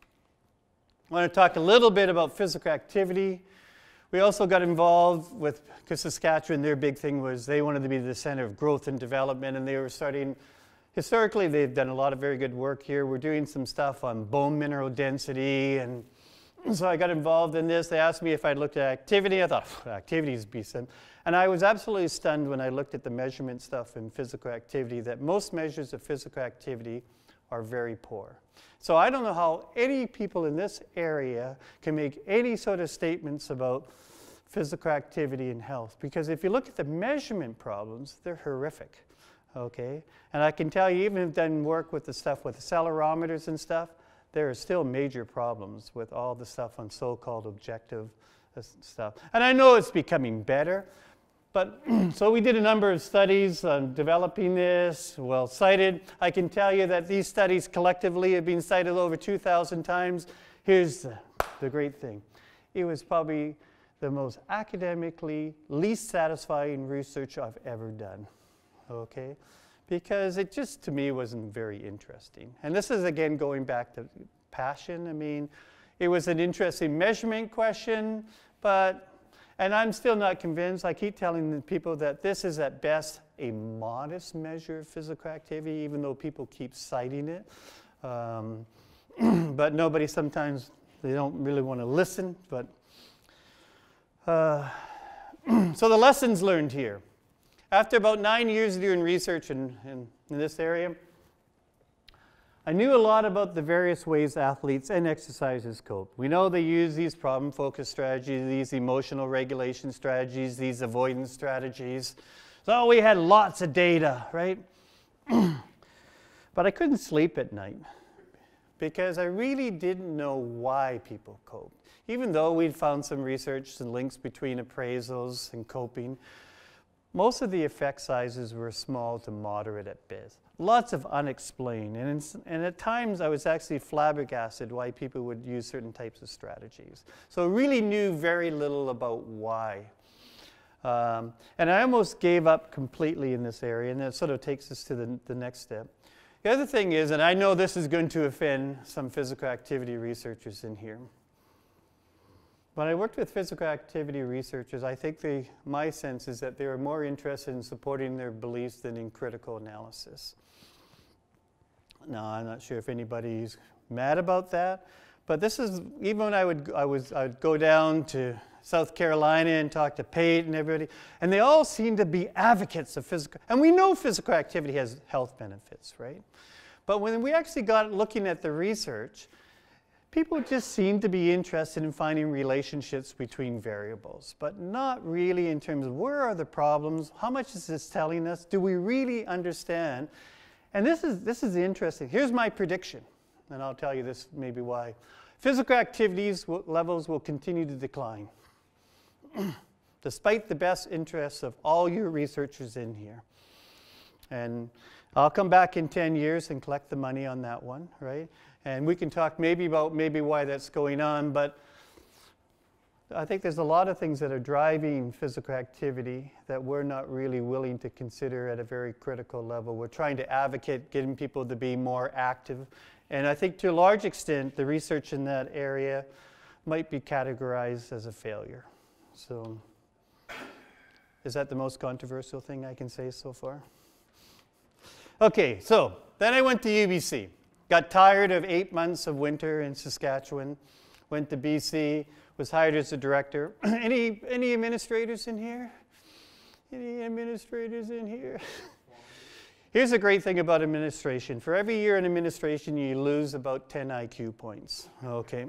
I want to talk a little bit about physical activity. We also got involved with, because Saskatchewan, their big thing was they wanted to be the center of growth and development, and they were starting, historically they've done a lot of very good work here. We're doing some stuff on bone mineral density, and so I got involved in this. They asked me if I'd looked at activity. I thought, activities be some. And I was absolutely stunned when I looked at the measurement stuff in physical activity that most measures of physical activity are very poor. So I don't know how any people in this area can make any sort of statements about physical activity and health, because if you look at the measurement problems, they're horrific, okay? And I can tell you, even if I've done work with the stuff with accelerometers and stuff, there are still major problems with all the stuff on so-called objective stuff. And I know it's becoming better, but so we did a number of studies on developing this, well cited. I can tell you that these studies collectively have been cited over two thousand times. Here's the, the great thing. It was probably the most academically least satisfying research I've ever done, okay? Because it just, to me, wasn't very interesting. And this is, again, going back to passion. I mean, it was an interesting measurement question, but and I'm still not convinced. I keep telling the people that this is at best a modest measure of physical activity, even though people keep citing it. Um, but nobody sometimes, they don't really want to listen. But uh, so the lessons learned here. After about nine years of doing research in, in, in this area, I knew a lot about the various ways athletes and exercisers cope. We know they use these problem-focused strategies, these emotional regulation strategies, these avoidance strategies. So we had lots of data, right? But I couldn't sleep at night because I really didn't know why people coped. Even though we'd found some research and links between appraisals and coping, most of the effect sizes were small to moderate at best. Lots of unexplained, and, in, and at times I was actually flabbergasted why people would use certain types of strategies. So I really knew very little about why. Um, and I almost gave up completely in this area, and that sort of takes us to the, the next step. The other thing is, and I know this is going to offend some physical activity researchers in here, when I worked with physical activity researchers, I think they, my sense is that they were more interested in supporting their beliefs than in critical analysis. Now, I'm not sure if anybody's mad about that, But this is, even when I would, I was, I would go down to South Carolina and talk to Pate and everybody, and they all seem to be advocates of physical, and we know physical activity has health benefits, right? But when we actually got looking at the research, people just seem to be interested in finding relationships between variables, but not really in terms of where are the problems, how much is this telling us, do we really understand? And this is, this is interesting. Here's my prediction, and I'll tell you this maybe why. Physical activities levels will continue to decline, despite the best interests of all your researchers in here. And I'll come back in ten years and collect the money on that one, right? And we can talk maybe about maybe why that's going on, but I think there's a lot of things that are driving physical activity that we're not really willing to consider at a very critical level. We're trying to advocate getting people to be more active. And I think to a large extent, the research in that area might be categorized as a failure. So is that the most controversial thing I can say so far? Okay, so then I went to U B C. Got tired of eight months of winter in Saskatchewan. Went to B C, was hired as a director. any, any administrators in here? Any administrators in here? Here's a great thing about administration. For every year in administration, you lose about ten I Q points. Okay.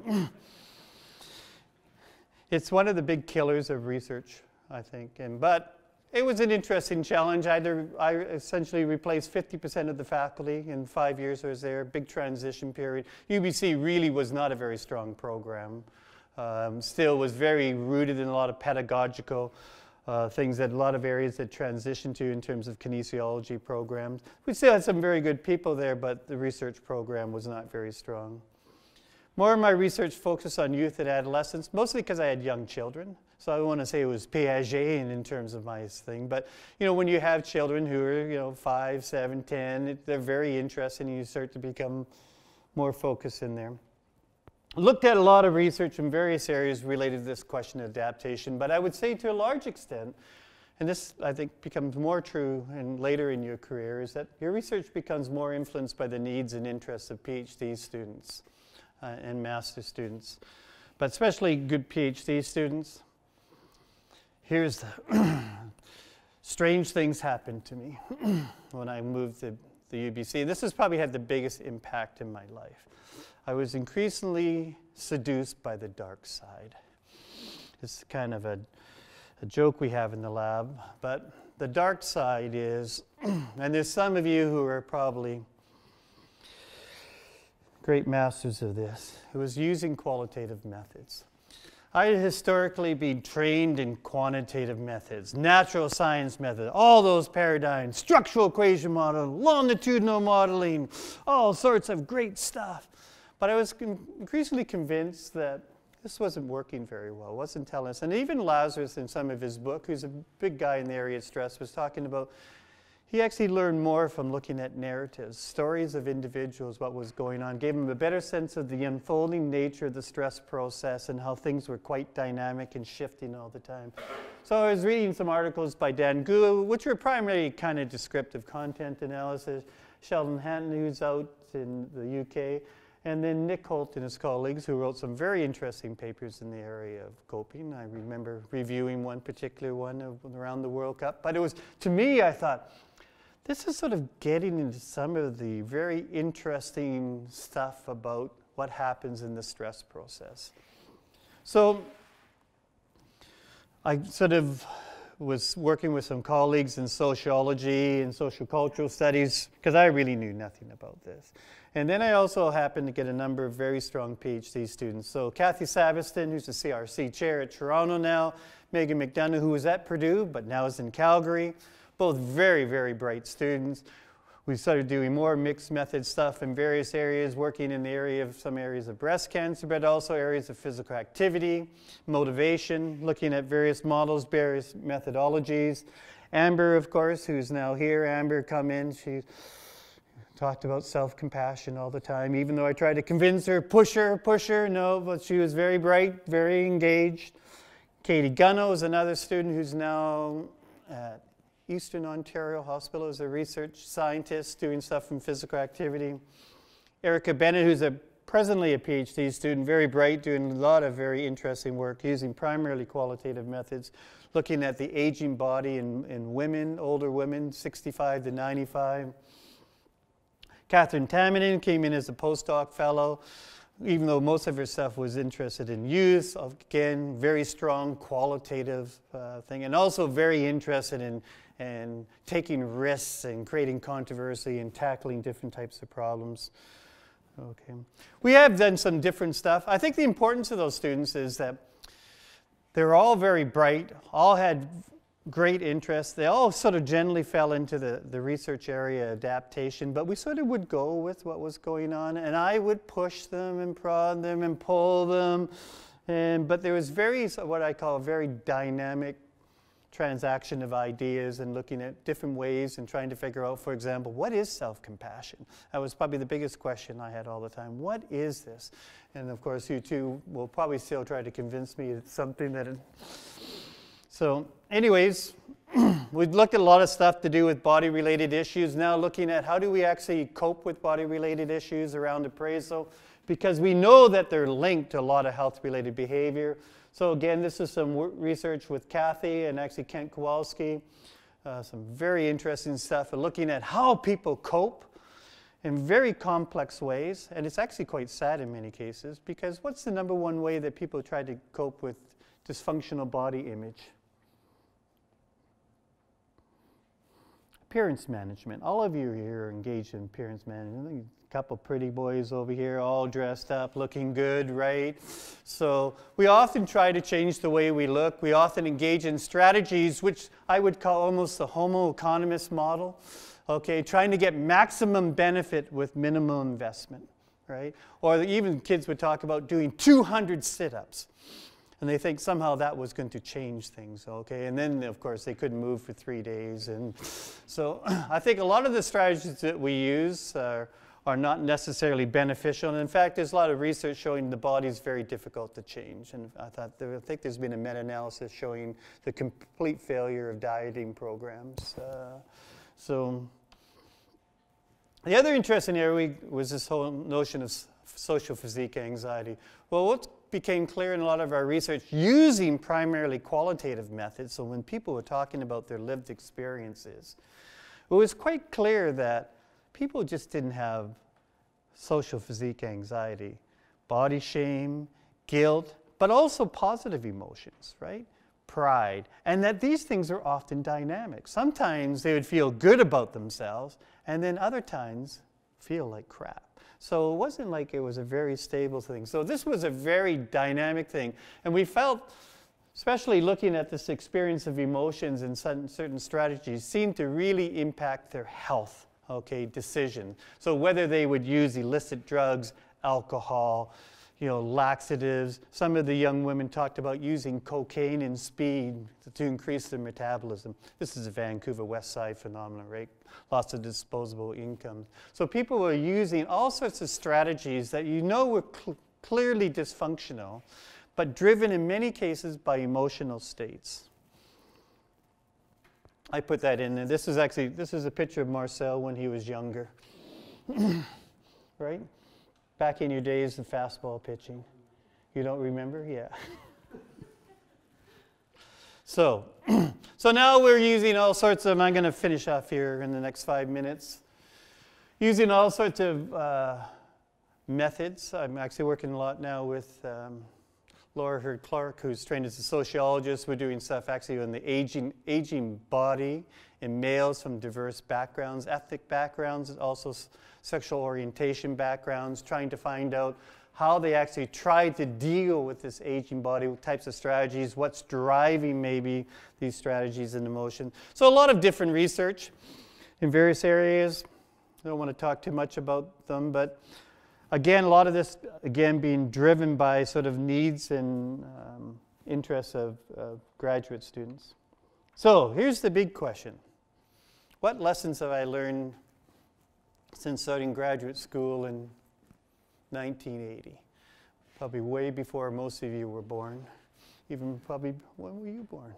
It's one of the big killers of research, I think. And, but it was an interesting challenge. Either I essentially replaced fifty percent of the faculty in five years I was there, big transition period. U B C really was not a very strong program. Um, still was very rooted in a lot of pedagogical uh, things that a lot of areas that transitioned to in terms of kinesiology programs. We still had some very good people there, but the research program was not very strong. More of my research focused on youth and adolescents, mostly because I had young children. So I want to say it was Piagetian in terms of my thing. But you know, when you have children who are you know five, seven, ten, it, they're very interesting, and you start to become more focused in there. Looked at a lot of research in various areas related to this question of adaptation, but I would say to a large extent, and this I think becomes more true in later in your career, is that your research becomes more influenced by the needs and interests of PhD students uh, and master students, but especially good PhD students. Here's the strange things happened to me when I moved to the U B C. This has probably had the biggest impact in my life. I was increasingly seduced by the dark side. It's kind of a, a joke we have in the lab, but the dark side is, and there's some of you who are probably great masters of this, it was using qualitative methods. I had historically been trained in quantitative methods, natural science methods, all those paradigms, structural equation modeling, longitudinal modeling, all sorts of great stuff. But I was con increasingly convinced that this wasn't working very well, wasn't telling us. And even Lazarus, in some of his book, who's a big guy in the area of stress, was talking about he actually learned more from looking at narratives, stories of individuals, what was going on, gave him a better sense of the unfolding nature of the stress process and how things were quite dynamic and shifting all the time. So I was reading some articles by Dan Gould, which were primarily kind of descriptive content analysis, Sheldon Hanton, who's out in the U K, and then Nick Holt and his colleagues, who wrote some very interesting papers in the area of coping. I remember reviewing one particular one of, around the World Cup. But it was, to me, I thought, this is sort of getting into some of the very interesting stuff about what happens in the stress process. So I sort of was working with some colleagues in sociology and social cultural studies, because I really knew nothing about this. And then I also happened to get a number of very strong PhD students. So Kathy Saveston, who's the C R C chair at Toronto now, Megan McDonough, who was at Purdue, but now is in Calgary. Both very, very bright students. We started doing more mixed method stuff in various areas, working in the area of some areas of breast cancer, but also areas of physical activity, motivation, looking at various models, various methodologies. Amber, of course, who's now here. Amber come in, she talked about self-compassion all the time, even though I tried to convince her, push her, push her, no, but she was very bright, very engaged. Katie Gunno is another student who's now at Eastern Ontario Hospital as a research scientist doing stuff from physical activity. Erica Bennett, who's a presently a PhD student, very bright, doing a lot of very interesting work using primarily qualitative methods, looking at the aging body in, in women, older women, sixty-five to ninety-five. Catherine Tamminen came in as a postdoc fellow, even though most of her stuff was interested in youth. Again, very strong qualitative uh, thing, and also very interested in, in taking risks and creating controversy and tackling different types of problems. Okay. We have done some different stuff. I think the importance of those students is that they're all very bright, all had great interests. They all sort of generally fell into the, the research area adaptation, but we sort of would go with what was going on, and I would push them and prod them and pull them, and, but there was very, what I call a very dynamic transaction of ideas and looking at different ways and trying to figure out, for example, what is self-compassion? That was probably the biggest question I had all the time. What is this? And of course, you two will probably still try to convince me it's something that it, so anyways, we've looked at a lot of stuff to do with body-related issues. Now looking at how do we actually cope with body-related issues around appraisal, because we know that they're linked to a lot of health-related behavior. So again, this is some research with Kathy and actually Kent Kowalski. Uh, some very interesting stuff looking at how people cope in very complex ways. And it's actually quite sad in many cases, because what's the number one way that people try to cope with dysfunctional body image? Appearance management. All of you here are engaged in appearance management. A couple pretty boys over here, all dressed up, looking good, right? So we often try to change the way we look. We often engage in strategies, which I would call almost the homo economist model. Okay, trying to get maximum benefit with minimal investment, right? Or even kids would talk about doing two hundred sit-ups. And they think somehow that was going to change things, okay? And then, of course, they couldn't move for three days. And so I think a lot of the strategies that we use are, are not necessarily beneficial. And in fact, there's a lot of research showing the body is very difficult to change. And I, thought there, I think there's been a meta-analysis showing the complete failure of dieting programs. Uh, so the other interesting area was this whole notion of social physique anxiety. Well, what became clear in a lot of our research using primarily qualitative methods, so when people were talking about their lived experiences, it was quite clear that people just didn't have social physique anxiety, body shame, guilt, but also positive emotions, right? Pride, and that these things are often dynamic. Sometimes they would feel good about themselves, and then other times feel like crap. So it wasn't like it was a very stable thing. So this was a very dynamic thing. And we felt, especially looking at this experience of emotions and certain, certain strategies, seemed to really impact their health, okay, decision. So whether they would use illicit drugs, alcohol, you know, laxatives. Some of the young women talked about using cocaine and speed to, to increase their metabolism. This is a Vancouver West Side phenomenon, right? Lots of disposable income. So people were using all sorts of strategies that you know were cl clearly dysfunctional, but driven in many cases by emotional states. I put that in there. This is actually, this is a picture of Marcel when he was younger, right? Back in your days of fastball pitching. You don't remember? Yeah. so, so now we're using all sorts of, I'm going to finish off here in the next five minutes, using all sorts of uh, methods. I'm actually working a lot now with um, Laura Hurd-Clark, who's trained as a sociologist. We're doing stuff actually on the aging, aging body in males from diverse backgrounds, ethnic backgrounds, also sexual orientation backgrounds, trying to find out how they actually try to deal with this aging body, what types of strategies, what's driving maybe these strategies into motion. So a lot of different research in various areas. I don't want to talk too much about them, but again, a lot of this, again, being driven by sort of needs and um, interests of, of graduate students. So here's the big question. What lessons have I learned since starting graduate school in nineteen eighty? Probably way before most of you were born. Even probably, when were you born?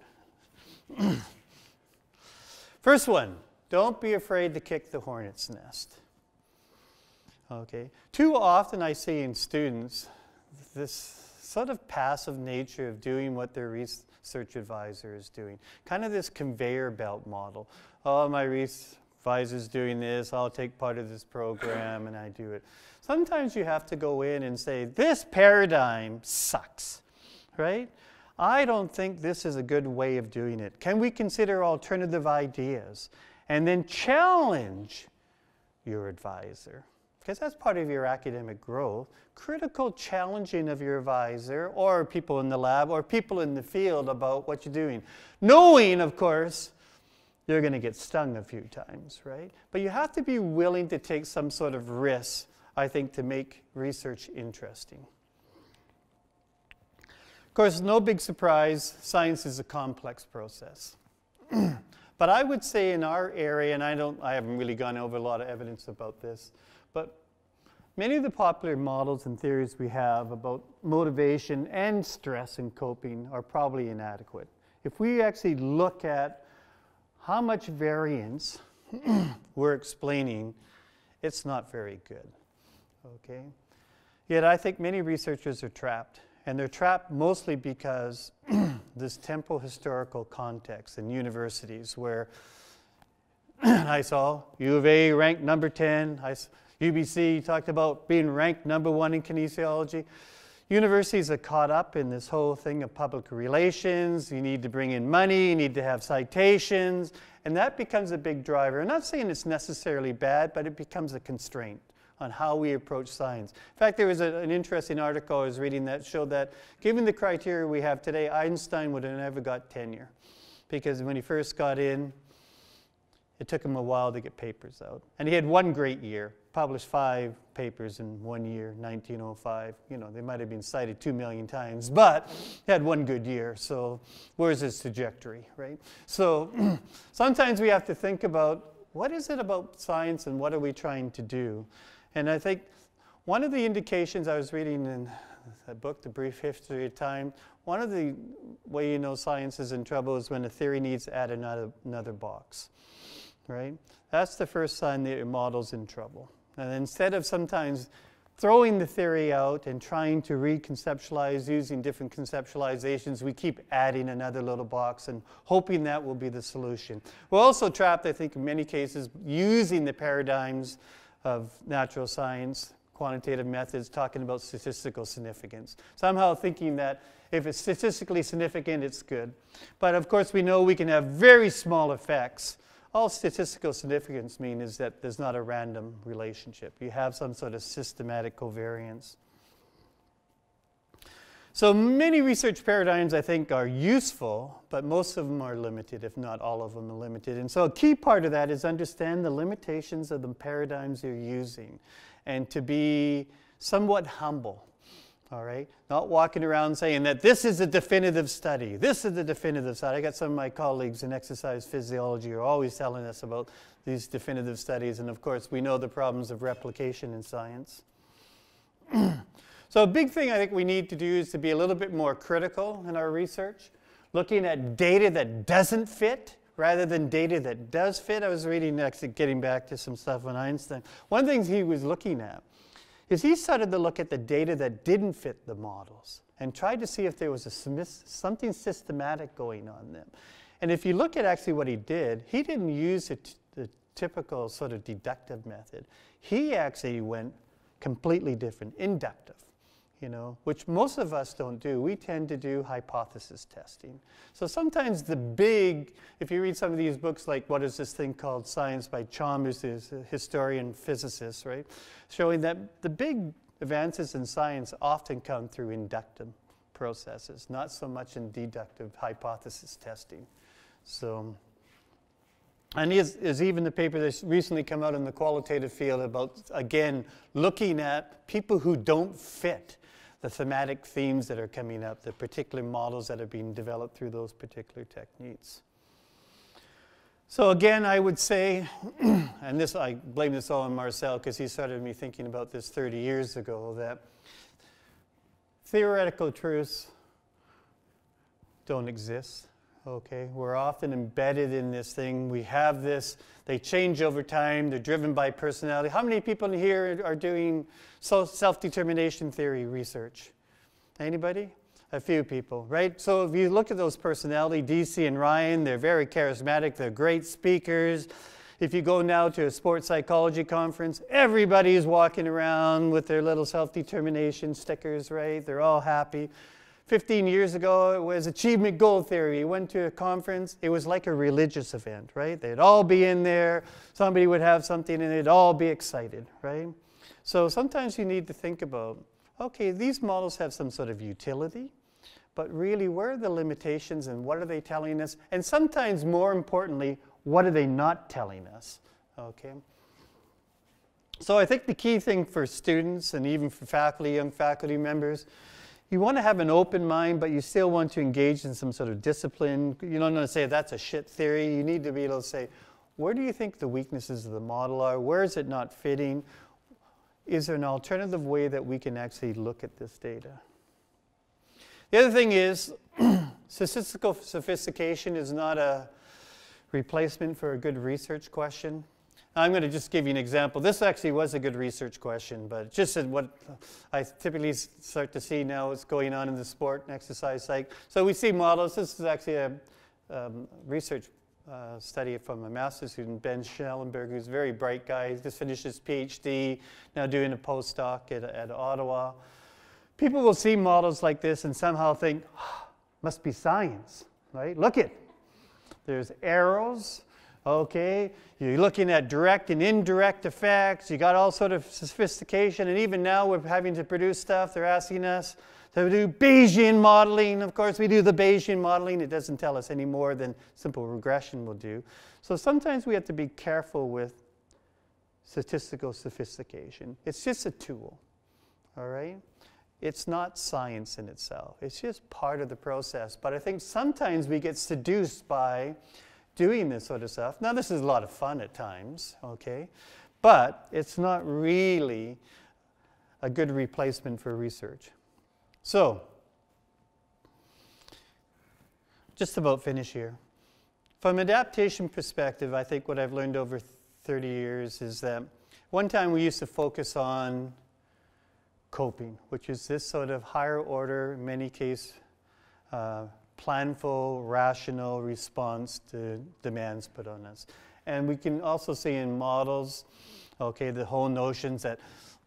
First one, don't be afraid to kick the hornet's nest. Okay. Too often I see in students this sort of passive nature of doing what their research advisor is doing. Kind of this conveyor belt model. Oh, my research advisor's doing this, I'll take part of this program and I do it. Sometimes you have to go in and say, this paradigm sucks, right? I don't think this is a good way of doing it. Can we consider alternative ideas? And then challenge your advisor, because that's part of your academic growth. Critical challenging of your advisor or people in the lab or people in the field about what you're doing. Knowing, of course, you're going to get stung a few times, right? But you have to be willing to take some sort of risk, I think, to make research interesting. Of course, no big surprise, science is a complex process. But I would say in our area, and I, don't, I haven't really gone over a lot of evidence about this, but many of the popular models and theories we have about motivation and stress and coping are probably inadequate. If we actually look at how much variance we're explaining, it's not very good, okay? Yet I think many researchers are trapped, and they're trapped mostly because this temporal historical context in universities where I saw U of A ranked number ten, I, U B C talked about being ranked number one in kinesiology. Universities are caught up in this whole thing of public relations. You need to bring in money, you need to have citations, and that becomes a big driver. I'm not saying it's necessarily bad, but it becomes a constraint on how we approach science. In fact, there was a, an interesting article I was reading that showed that given the criteria we have today, Einstein would have never got tenure, because when he first got in, it took him a while to get papers out. And he had one great year, published five papers in one year, nineteen oh five. You know, they might have been cited two million times, but he had one good year. So where's his trajectory, right? So sometimes we have to think about what is it about science and what are we trying to do? And I think one of the indications I was reading in a book, The Brief History of Time, one of the way you know science is in trouble is when a theory needs to add another, another box. Right? That's the first sign that your model's in trouble. And instead of sometimes throwing the theory out and trying to reconceptualize using different conceptualizations, we keep adding another little box and hoping that will be the solution. We're also trapped, I think, in many cases, using the paradigms of natural science, quantitative methods, talking about statistical significance. Somehow thinking that if it's statistically significant, it's good. But of course, we know we can have very small effects. All statistical significance mean is that there's not a random relationship. You have some sort of systematic covariance. So many research paradigms, I think, are useful, but most of them are limited, if not all of them are limited. And so a key part of that is understand the limitations of the paradigms you're using and to be somewhat humble. All right? Not walking around saying that this is a definitive study. This is the definitive study. I got some of my colleagues in exercise physiology who are always telling us about these definitive studies. And of course, we know the problems of replication in science. So a big thing I think we need to do is to be a little bit more critical in our research, looking at data that doesn't fit rather than data that does fit. I was reading next, getting back to some stuff on Einstein. One of the things he was looking at is he started to look at the data that didn't fit the models and tried to see if there was a, something systematic going on them. And if you look at actually what he did, he didn't use a t the typical sort of deductive method. He actually went completely different, inductive, you know, which most of us don't do. We tend to do hypothesis testing. So sometimes the big, if you read some of these books like what is this thing called Science by Chalmers, who's a historian physicist, right? Showing that the big advances in science often come through inductive processes, not so much in deductive hypothesis testing. So, and there's even the paper that's recently come out in the qualitative field about, again, looking at people who don't fit the thematic themes that are coming up, the particular models that are being developed through those particular techniques. So again, I would say, and this I blame this all on Marcel because he started me thinking about this thirty years ago, that theoretical truths don't exist. Okay, we're often embedded in this thing. We have this, they change over time, they're driven by personality. How many people in here are doing self-determination theory research? Anybody? A few people, right? So if you look at those personality, D C and Ryan, they're very charismatic, they're great speakers. If you go now to a sports psychology conference, everybody's walking around with their little self-determination stickers, right? They're all happy. fifteen years ago, it was achievement goal theory. You went to a conference, it was like a religious event, right? They'd all be in there, somebody would have something, and they'd all be excited, right? So sometimes you need to think about, okay, these models have some sort of utility, but really, where are the limitations and what are they telling us? And sometimes, more importantly, what are they not telling us, okay? So I think the key thing for students and even for faculty, young faculty members, you want to have an open mind, but you still want to engage in some sort of discipline. You don't want to say that's a shit theory. You need to be able to say, where do you think the weaknesses of the model are? Where is it not fitting? Is there an alternative way that we can actually look at this data? The other thing is, statistical sophistication is not a replacement for a good research question. I'm going to just give you an example. This actually was a good research question, but just what I typically start to see now is going on in the sport and exercise psych. So we see models. This is actually a um, research uh, study from a master's student, Ben Schellenberg, who's a very bright guy. He just finished his PhD, now doing a postdoc at, at Ottawa. People will see models like this and somehow think, oh, must be science, right? Look it. There's arrows. Okay, you're looking at direct and indirect effects. You got all sort of sophistication, and even now we're having to produce stuff. They're asking us to do Bayesian modeling. Of course, we do the Bayesian modeling. It doesn't tell us any more than simple regression will do. So sometimes we have to be careful with statistical sophistication. It's just a tool, all right? It's not science in itself. It's just part of the process. But I think sometimes we get seduced by doing this sort of stuff. Now, this is a lot of fun at times, okay? But it's not really a good replacement for research. So, just about finish here. From an adaptation perspective, I think what I've learned over thirty years is that one time we used to focus on coping, which is this sort of higher order, in many cases, uh, planful, rational response to demands put on us. And we can also see in models, okay, the whole notions that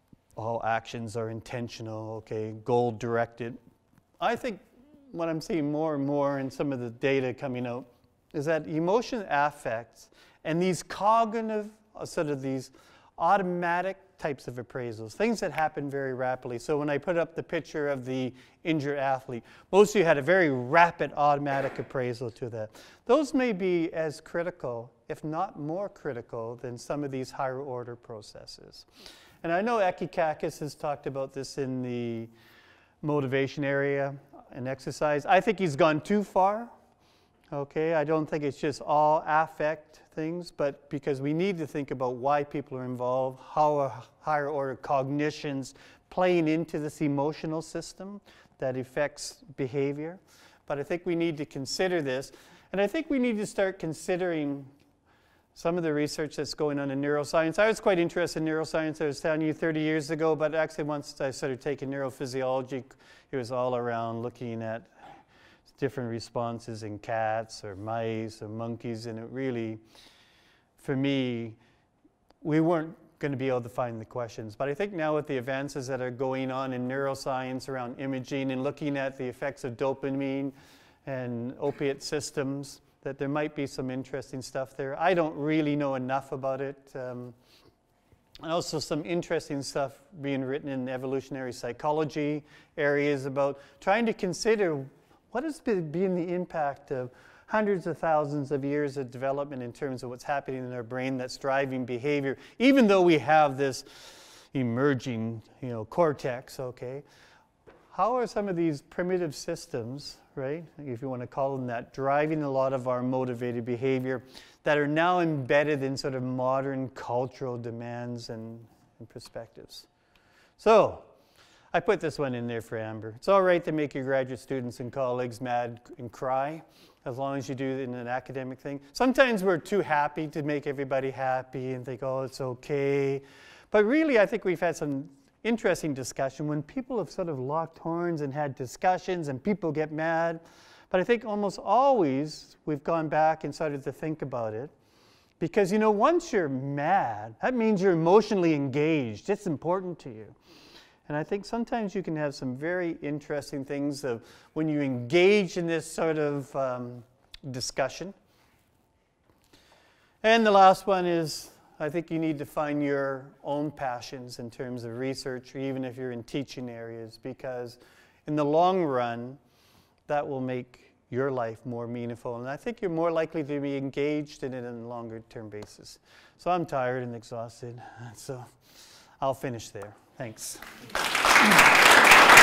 all actions are intentional, okay, goal-directed. I think what I'm seeing more and more in some of the data coming out is that emotion affects and these cognitive, uh, sort of these automatic types of appraisals, things that happen very rapidly. So when I put up the picture of the injured athlete, most of you had a very rapid automatic appraisal to that. Those may be as critical, if not more critical, than some of these higher order processes. And I know Ekikakis has talked about this in the motivation area and exercise. I think he's gone too far. Okay, I don't think it's just all affect things, but because we need to think about why people are involved, how a higher order cognition's playing into this emotional system that affects behavior. But I think we need to consider this, and I think we need to start considering some of the research that's going on in neuroscience. I was quite interested in neuroscience, I was telling you thirty years ago, but actually once I started taking neurophysiology, it was all around looking at different responses in cats or mice or monkeys, and it really, for me, we weren't going to be able to find the questions. But I think now with the advances that are going on in neuroscience around imaging and looking at the effects of dopamine and opiate systems, that there might be some interesting stuff there. I don't really know enough about it. Um, and also some interesting stuff being written in evolutionary psychology areas about trying to consider what has been the impact of hundreds of thousands of years of development in terms of what's happening in our brain that's driving behavior, even though we have this emerging, you know, cortex, okay? How are some of these primitive systems, right, if you want to call them that, driving a lot of our motivated behavior that are now embedded in sort of modern cultural demands and, and perspectives? So, I put this one in there for Amber. It's all right to make your graduate students and colleagues mad and cry, as long as you do it in an academic thing. Sometimes we're too happy to make everybody happy and think, oh, it's okay. But really, I think we've had some interesting discussion when people have sort of locked horns and had discussions and people get mad. But I think almost always we've gone back and started to think about it. Because, you know, once you're mad, that means you're emotionally engaged. It's important to you. And I think sometimes you can have some very interesting things of when you engage in this sort of um, discussion. And the last one is, I think you need to find your own passions in terms of research, or even if you're in teaching areas, because in the long run, that will make your life more meaningful. And I think you're more likely to be engaged in it on a longer term basis. So I'm tired and exhausted, so I'll finish there. Thanks.